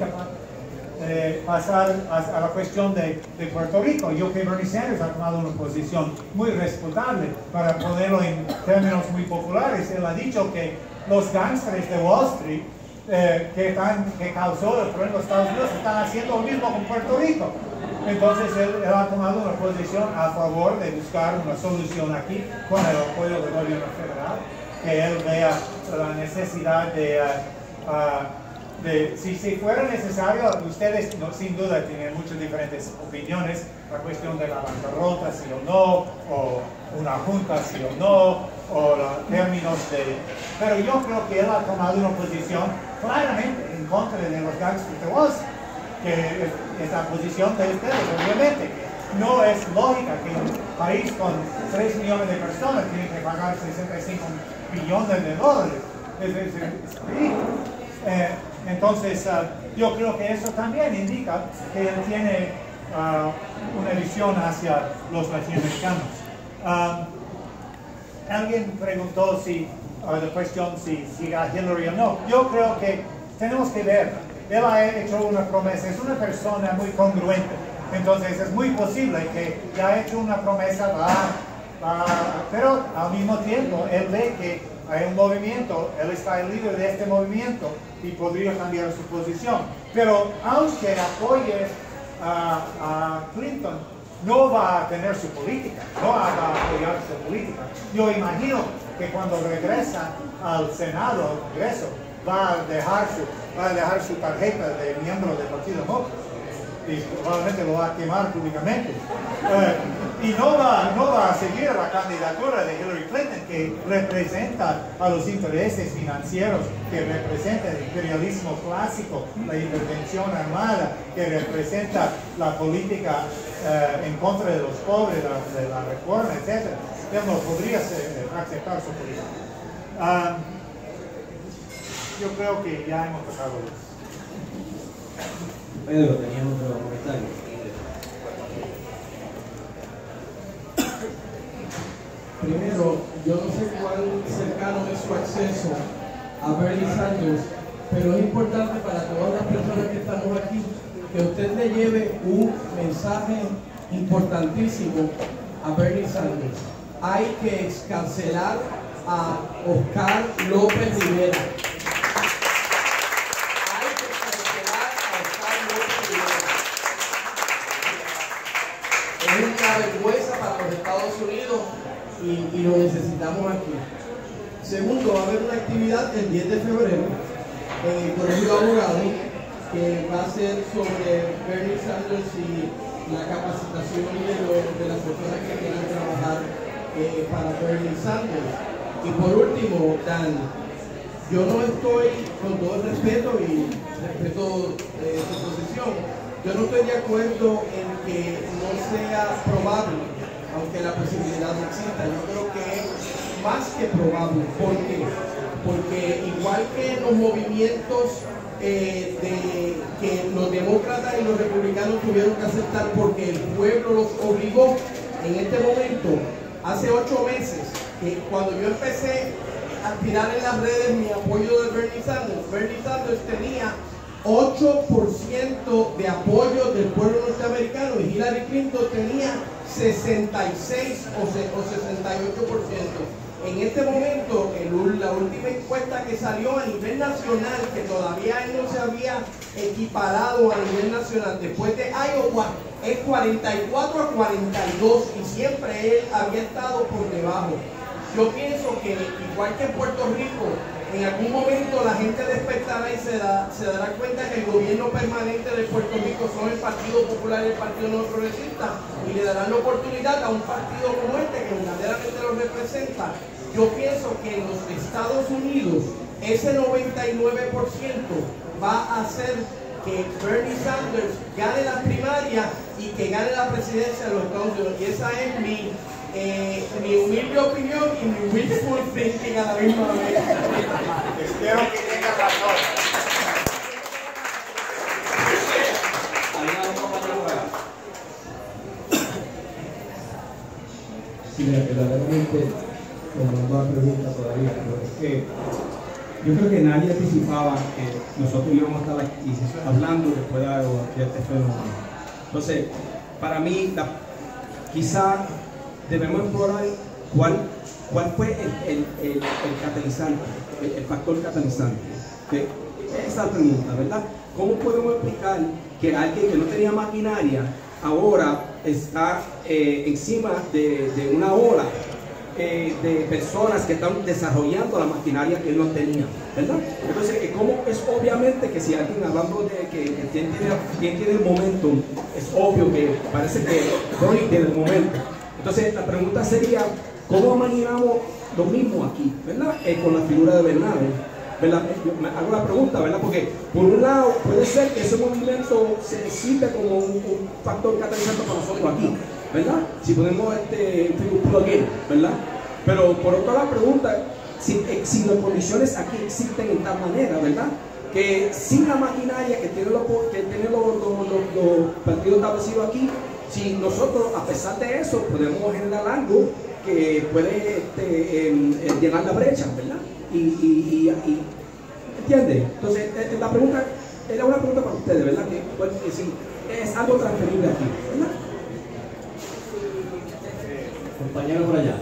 pasar a la cuestión de Puerto Rico. Yo creo que Bernie Sanders ha tomado una posición muy respetable, para ponerlo en términos muy populares. Él ha dicho que los gángsters de Wall Street que causó el problema en los Estados Unidos están haciendo lo mismo con Puerto Rico. Entonces él ha tomado una posición a favor de buscar una solución aquí con el apoyo del gobierno federal, que él vea la necesidad si fuera necesario. Ustedes sin duda tienen muchas diferentes opiniones, la cuestión de la bancarrota, sí o no, o una junta, sí o no, o los términos pero yo creo que él ha tomado una posición claramente en contra de los gangsters de Wall Street, que es la posición de ustedes, obviamente, que no es lógica que un país con 3 millones de personas tiene que pagar 65 billones de dólares. Es ridículo. Entonces, yo creo que eso también indica que él tiene una visión hacia los latinoamericanos. Alguien preguntó la cuestión si siga Hillary o no. Yo creo que tenemos que ver. Él ha hecho una promesa, es una persona muy congruente. Entonces es muy posible que ya ha hecho una promesa, pero al mismo tiempo él ve que hay un movimiento, él está el líder de este movimiento y podría cambiar su posición. Pero aunque apoye a Clinton, no va a tener su política, no va a apoyar su política. Yo imagino que cuando regresa al Senado, al Congreso, va a dejar su tarjeta de miembro del Partido Demócrata y probablemente lo va a quemar públicamente. Y no va a seguir la candidatura de Hillary Clinton, que representa a los intereses financieros, que representa el imperialismo clásico, la intervención armada, que representa la política en contra de los pobres, de la reforma, etc. Él no podría aceptar su política. Yo creo que ya hemos tocado eso. Pedro, teníamos otro comentario. Primero, yo no sé cuán cercano es su acceso a Bernie Sanders, pero es importante para todas las personas que estamos aquí que usted le lleve un mensaje importantísimo a Bernie Sanders. Hay que excarcelar a Oscar López Rivera. una vergüenza para los Estados Unidos y lo necesitamos aquí. Segundo, va a haber una actividad el 10 de febrero en el Colegio de Abogados que va a ser sobre Bernie Sanders y la capacitación de las personas que quieran trabajar para Bernie Sanders. Y por último, Dan, yo no estoy, con todo el respeto y respeto su posición, yo no estoy de acuerdo en que no sea probable, aunque la posibilidad no exista. Yo creo que es más que probable. ¿Por qué? Porque igual que los movimientos que los demócratas y los republicanos tuvieron que aceptar porque el pueblo los obligó, en este momento, hace 8 meses, que cuando yo empecé a tirar en las redes mi apoyo de Bernie Sanders tenía 8% de apoyo del pueblo norteamericano y Hillary Clinton tenía 66 o 68%. En este momento, la última encuesta que salió a nivel nacional, que todavía él no se había equiparado a nivel nacional, después de Iowa, es 44 a 42 y siempre él había estado por debajo. Yo pienso que, igual que en Puerto Rico, en algún momento la gente despertará y se dará cuenta que el gobierno permanente de Puerto Rico son el Partido Popular y el Partido No Progresista y le darán la oportunidad a un partido como este que verdaderamente lo representa. Yo pienso que en los Estados Unidos ese 99% va a hacer que Bernie Sanders gane la primaria y que gane la presidencia de los Estados Unidos. Y esa es mi humilde opinión y mi wishful thinking a la misma vez. Espero que tenga razón. Sí, verdaderamente, como una pregunta todavía, pero es que yo creo que nadie anticipaba que nosotros íbamos a estar aquí hablando después de este fenómeno. Entonces, para mí, quizá debemos explorar cuál fue el catalizante, el factor catalizante. Esa es la pregunta, ¿verdad? ¿Cómo podemos explicar que alguien que no tenía maquinaria ahora está encima de una ola de personas que están desarrollando la maquinaria que él no tenía, ¿verdad? Entonces, ¿cómo es obviamente que si alguien hablando de que quién tiene el momentum, es obvio que parece que Bernie tiene el momento. Entonces, la pregunta sería, ¿cómo imaginamos lo mismo aquí, ¿verdad? Con la figura de Bernabe, ¿verdad? Me hago la pregunta, ¿verdad? Porque, por un lado, puede ser que ese movimiento se sirve como un factor catalizante para nosotros aquí, ¿verdad? Si ponemos plug-in, ¿verdad? Pero, por otro lado, la pregunta, si las condiciones aquí existen en tal manera, ¿verdad? Que sin la maquinaria que tienen los partidos establecidos aquí, si nosotros, a pesar de eso, podemos generar algo que puede llenar la brecha, ¿verdad? ¿Entiende? Entonces, la pregunta era una pregunta para ustedes, ¿verdad? Que si es algo transferible aquí, ¿verdad? Compañero por allá.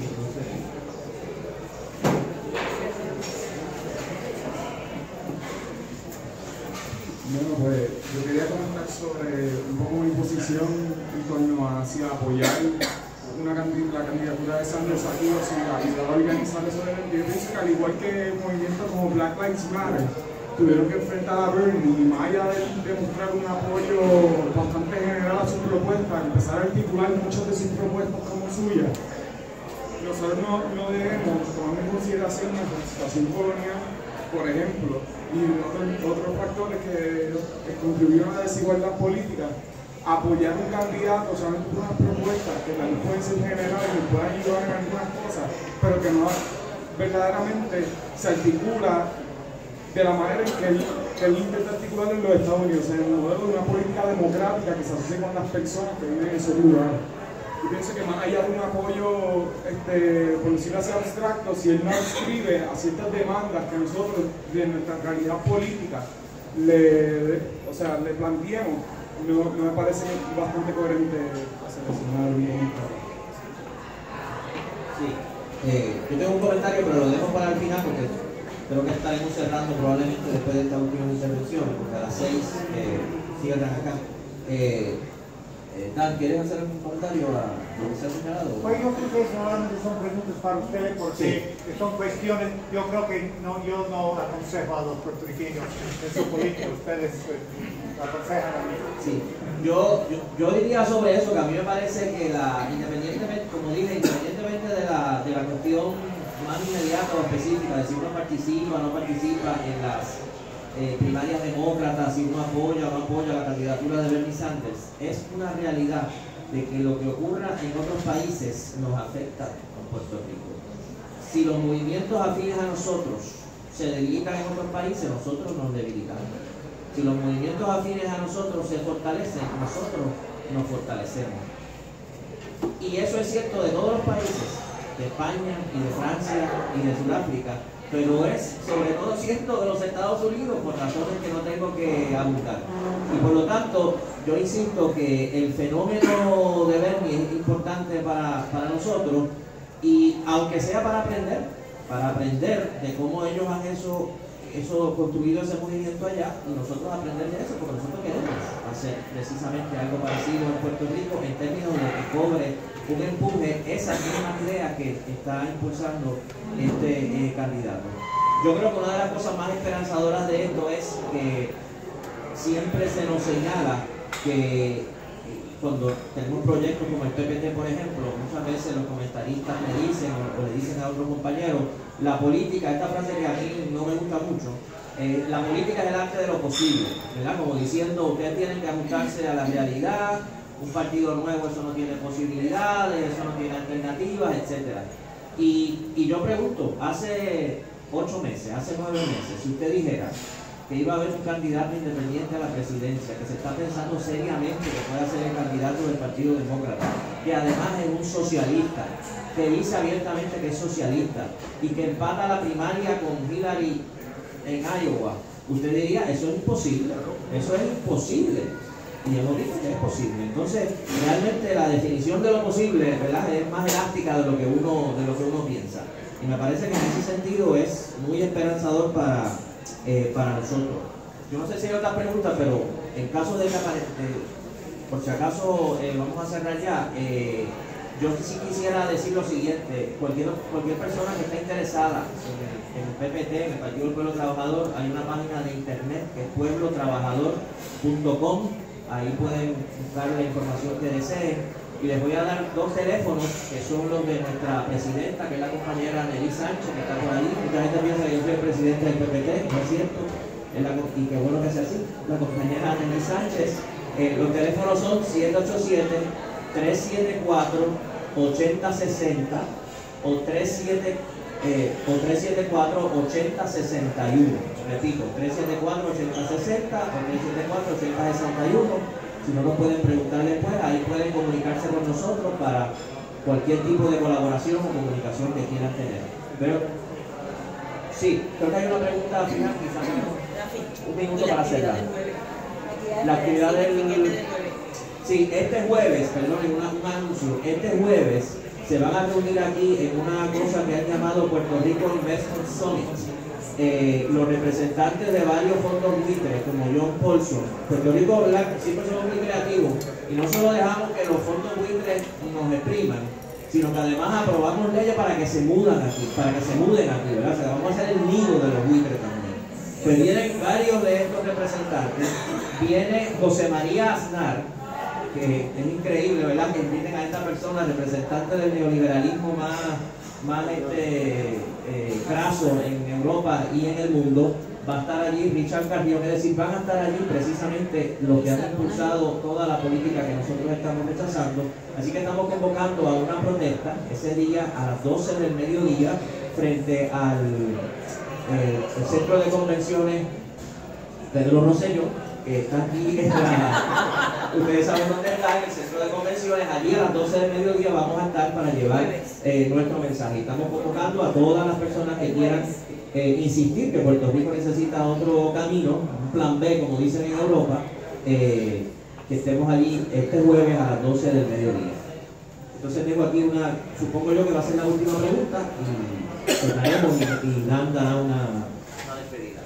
Bueno, pues yo quería comentar sobre un poco mi posición en torno hacia apoyar la candidatura de Sanders aquí, o sea, ayudar a organizar eso de yo pienso que al igual que movimientos como Black Lives Matter tuvieron que enfrentar a Bernie y más allá de demostrar un apoyo bastante general a sus propuestas, empezar a articular muchas de sus propuestas como suyas, nosotros no debemos tomar en consideración nuestra situación colonial, por ejemplo, y otros factores que contribuyeron a la desigualdad política, apoyar un candidato solamente por unas propuestas que tal vez pueden ser generales y puedan ayudar en algunas cosas, pero que no verdaderamente se articula de la manera en que él intenta articular en los Estados Unidos, en el modelo de una política democrática que se asocia con las personas que viven en esos lugares. Yo pienso que más allá de un apoyo, por decirlo así, abstracto, si él no escribe a ciertas demandas que nosotros, de nuestra realidad política, le planteemos, no me parece bastante coherente hacer eso. Sí, yo tengo un comentario, pero lo dejo para el final porque creo que estaremos cerrando probablemente después de esta última intervención, porque a las 6 cierran acá. Dan, ¿quieres hacer algún comentario a lo que se ha señalado? Pues yo creo que solamente son preguntas para ustedes porque son cuestiones, yo creo que yo no aconsejo a los puertorriqueños en su política, ustedes aconsejan a mí. Sí, yo diría sobre eso que a mí me parece que independientemente, como dije, independientemente de la cuestión más inmediata o específica, de si uno participa o no participa en las primarias demócratas, si uno apoya o no apoya la candidatura de Bernie Sanders, es una realidad de que lo que ocurra en otros países nos afecta a Puerto Rico. Si los movimientos afines a nosotros se debilitan en otros países, nosotros nos debilitamos. Si los movimientos afines a nosotros se fortalecen, nosotros nos fortalecemos. Y eso es cierto de todos los países, de España y de Francia y de Sudáfrica, pero es sobre todo cierto de los Estados Unidos por razones que no tengo que abundar. Y por lo tanto, yo insisto que el fenómeno de Bernie es importante para nosotros, y aunque sea para aprender de cómo ellos han construido ese movimiento allá, y nosotros aprender de eso, porque nosotros queremos hacer precisamente algo parecido en Puerto Rico en términos de que cobre un empuje esa misma idea que está impulsando este candidato. Yo creo que una de las cosas más esperanzadoras de esto es que siempre se nos señala que cuando tenemos proyectos como el PPT, por ejemplo, muchas veces los comentaristas me dicen o le dicen a otros compañeros, la política, esta frase que a mí no me gusta mucho, la política es el arte de lo posible, ¿verdad? Como diciendo, ustedes tienen que ajustarse a la realidad, un partido nuevo, eso no tiene posibilidades, eso no tiene alternativas, etc. Y yo pregunto, hace 8 meses, hace 9 meses, si usted dijera que iba a haber un candidato independiente a la presidencia, que se está pensando seriamente que pueda ser el candidato del Partido Demócrata, que además es un socialista, que dice abiertamente que es socialista y que empata la primaria con Hillary en Iowa, usted diría, eso es imposible, eso es imposible. Y hemos dicho que es posible. Entonces, realmente la definición de lo posible, ¿verdad?, es más elástica de lo que uno piensa. Y me parece que en ese sentido es muy esperanzador para nosotros. Yo no sé si hay otras preguntas, pero en caso de que por si acaso vamos a cerrar ya, yo sí quisiera decir lo siguiente: cualquier persona que esté interesada en el PPT, en el Partido del Pueblo Trabajador, hay una página de internet que es pueblotrabajador.com. Ahí pueden buscar la información que deseen. Y les voy a dar 2 teléfonos que son los de nuestra presidenta, que es la compañera Nelly Sánchez, que está por ahí. Mucha gente piensa que yo soy el presidente del PPT, no es cierto. Y qué bueno que sea así. La compañera Nelly Sánchez. Los teléfonos son 787-374-8060 o 374-8061. Repito, 374-8060 o 374-8061. Si no lo pueden preguntar después, ahí pueden comunicarse con nosotros para cualquier tipo de colaboración o comunicación que quieran tener. Pero sí, creo que hay una pregunta final, quizás un minuto para hacerla. La actividad del... Sí, este jueves, perdonen, un anuncio, este jueves se van a reunir aquí en una cosa que han llamado Puerto Rico Investment Summit. Los representantes de varios fondos buitres, como John Paulson. Puerto Rico, ¿verdad?, siempre somos muy creativos y no solo dejamos que los fondos buitres nos expriman, sino que además aprobamos leyes para que se muden aquí, ¿verdad? O sea, vamos a hacer el nido de los buitres también. Pues vienen varios de estos representantes. Viene José María Aznar, que es increíble, ¿verdad?, que inviten a esta persona, representante del neoliberalismo más craso en Europa y en el mundo. Va a estar allí Richard Carrión, es decir, van a estar allí precisamente los que han impulsado toda la política que nosotros estamos rechazando. Así que estamos convocando a una protesta ese día a las 12 del mediodía frente al el centro de convenciones Pedro Rosselló, que está aquí ustedes saben dónde está, en el centro de convenciones. Allí a las 12 del mediodía vamos a estar para llevar nuestro mensaje. Estamos convocando a todas las personas que quieran insistir que Puerto Rico necesita otro camino, un plan B, como dicen en Europa, que estemos allí este jueves a las 12 del mediodía. Entonces tengo aquí supongo yo que va a ser la última pregunta, y cerraremos y Dan dará una despedida.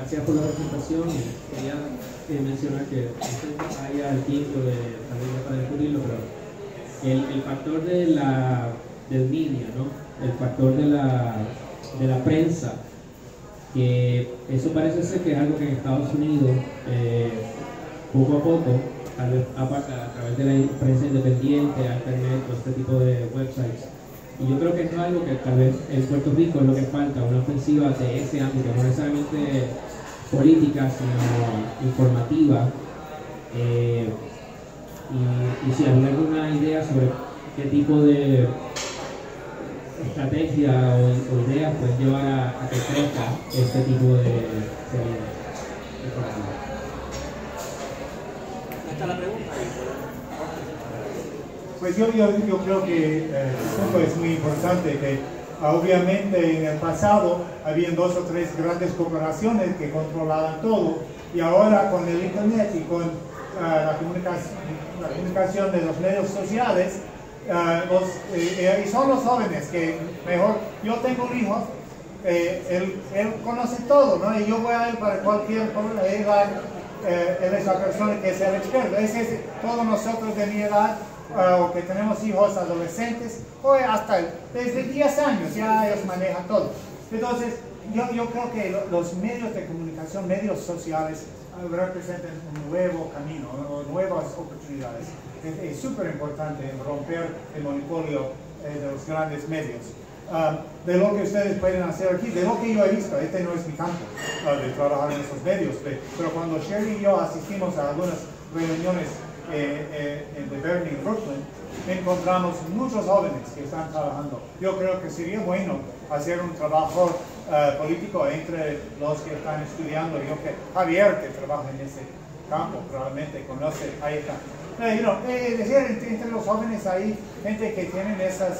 Gracias por la presentación. Quería mencionar que hay al tiempo para descubrirlo, pero el factor del media, ¿no? El factor de la prensa, que eso parece ser que es algo que en Estados Unidos poco a poco, tal vez a través de la prensa independiente, internet, todo este tipo de websites. Y yo creo que es algo que tal vez en Puerto Rico es lo que falta, una ofensiva de ese ámbito, no necesariamente política, sino informativa. Y si hay alguna idea sobre qué tipo de estrategia o ideas pueden llevar a que crezca este tipo de informativa. ¿Esta es la pregunta? Pues yo creo que el punto es muy importante, que obviamente en el pasado habían 2 o 3 grandes corporaciones que controlaban todo, y ahora con el internet y con la comunicación de los medios sociales, y son los jóvenes que mejor, yo tengo un hijo, él conoce todo, ¿no? Y yo voy a él para cualquier problema, él es la persona que es el experto. Todos nosotros de mi edad, o que tenemos hijos adolescentes, o hasta desde 10 años ya ellos manejan todo. Entonces, yo creo que los medios de comunicación, medios sociales, representan un nuevo camino, nuevas oportunidades. Es súper importante romper el monopolio de los grandes medios. De lo que ustedes pueden hacer aquí, de lo que yo he visto, este no es mi campo de trabajar en esos medios, pero cuando Sherry y yo asistimos a algunas reuniones de Bernie en Brooklyn, encontramos muchos jóvenes que están trabajando. Yo creo que sería bueno hacer un trabajo político entre los que están estudiando. Yo que Javier, que trabaja en ese campo, probablemente conoce, ahí está. Decir, entre los jóvenes hay gente que tienen esas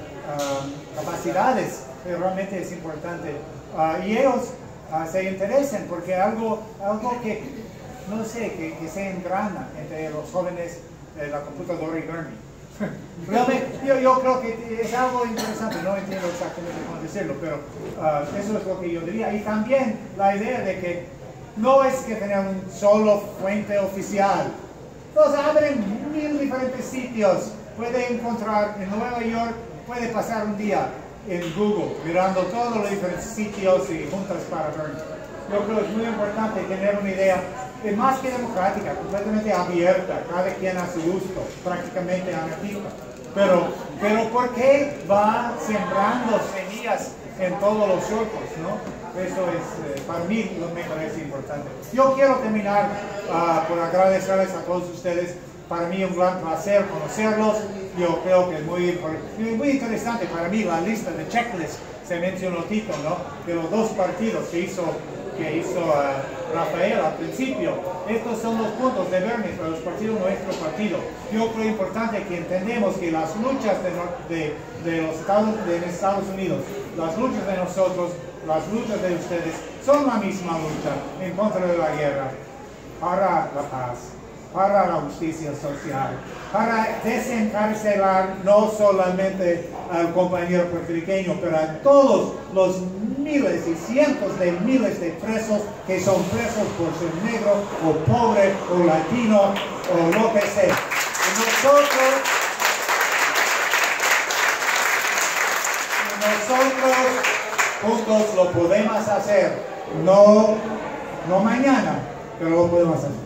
capacidades, que realmente es importante. Y ellos se interesen porque algo que no sé, que se engrana entre los jóvenes de la computadora y Bernie. Realmente, yo creo que es algo interesante, no entiendo exactamente cómo decirlo, pero eso es lo que yo diría. Y también la idea de que no es que tener un solo fuente oficial. Los abren 1000 diferentes sitios. Puede encontrar en Nueva York, puede pasar un día en Google mirando todos los diferentes sitios y juntas para Bernie. Yo creo que es muy importante tener una idea más que democrática, completamente abierta, cada quien a su gusto, prácticamente anarquista. Pero ¿por qué va sembrando semillas en todos los surcos, ¿no? Eso es, para mí, lo me parece importante. Yo quiero terminar por agradecerles a todos ustedes. Para mí es un gran placer conocerlos. Yo creo que es muy interesante para mí la lista de checklist. Se mencionó Tito, ¿no? De los 2 partidos que hizo Rafael al principio. Estos son los puntos de Bernie para los partidos, nuestro partido. Yo creo importante que entendemos que las luchas de los Estados Unidos, las luchas de nosotros, las luchas de ustedes, son la misma lucha en contra de la guerra, para la paz, para la justicia social, para desencarcelar no solamente al compañero puertorriqueño, pero a todos los miles y cientos de miles de presos que son presos por ser negro o pobre o latino o lo que sea. Y nosotros juntos lo podemos hacer, no mañana, pero lo podemos hacer.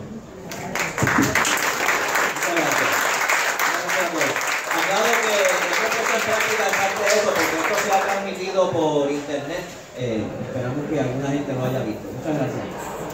Acabo que esto puesto en práctica parte de eso, porque esto se ha transmitido por internet. Esperamos que alguna gente lo haya visto. Muchas gracias.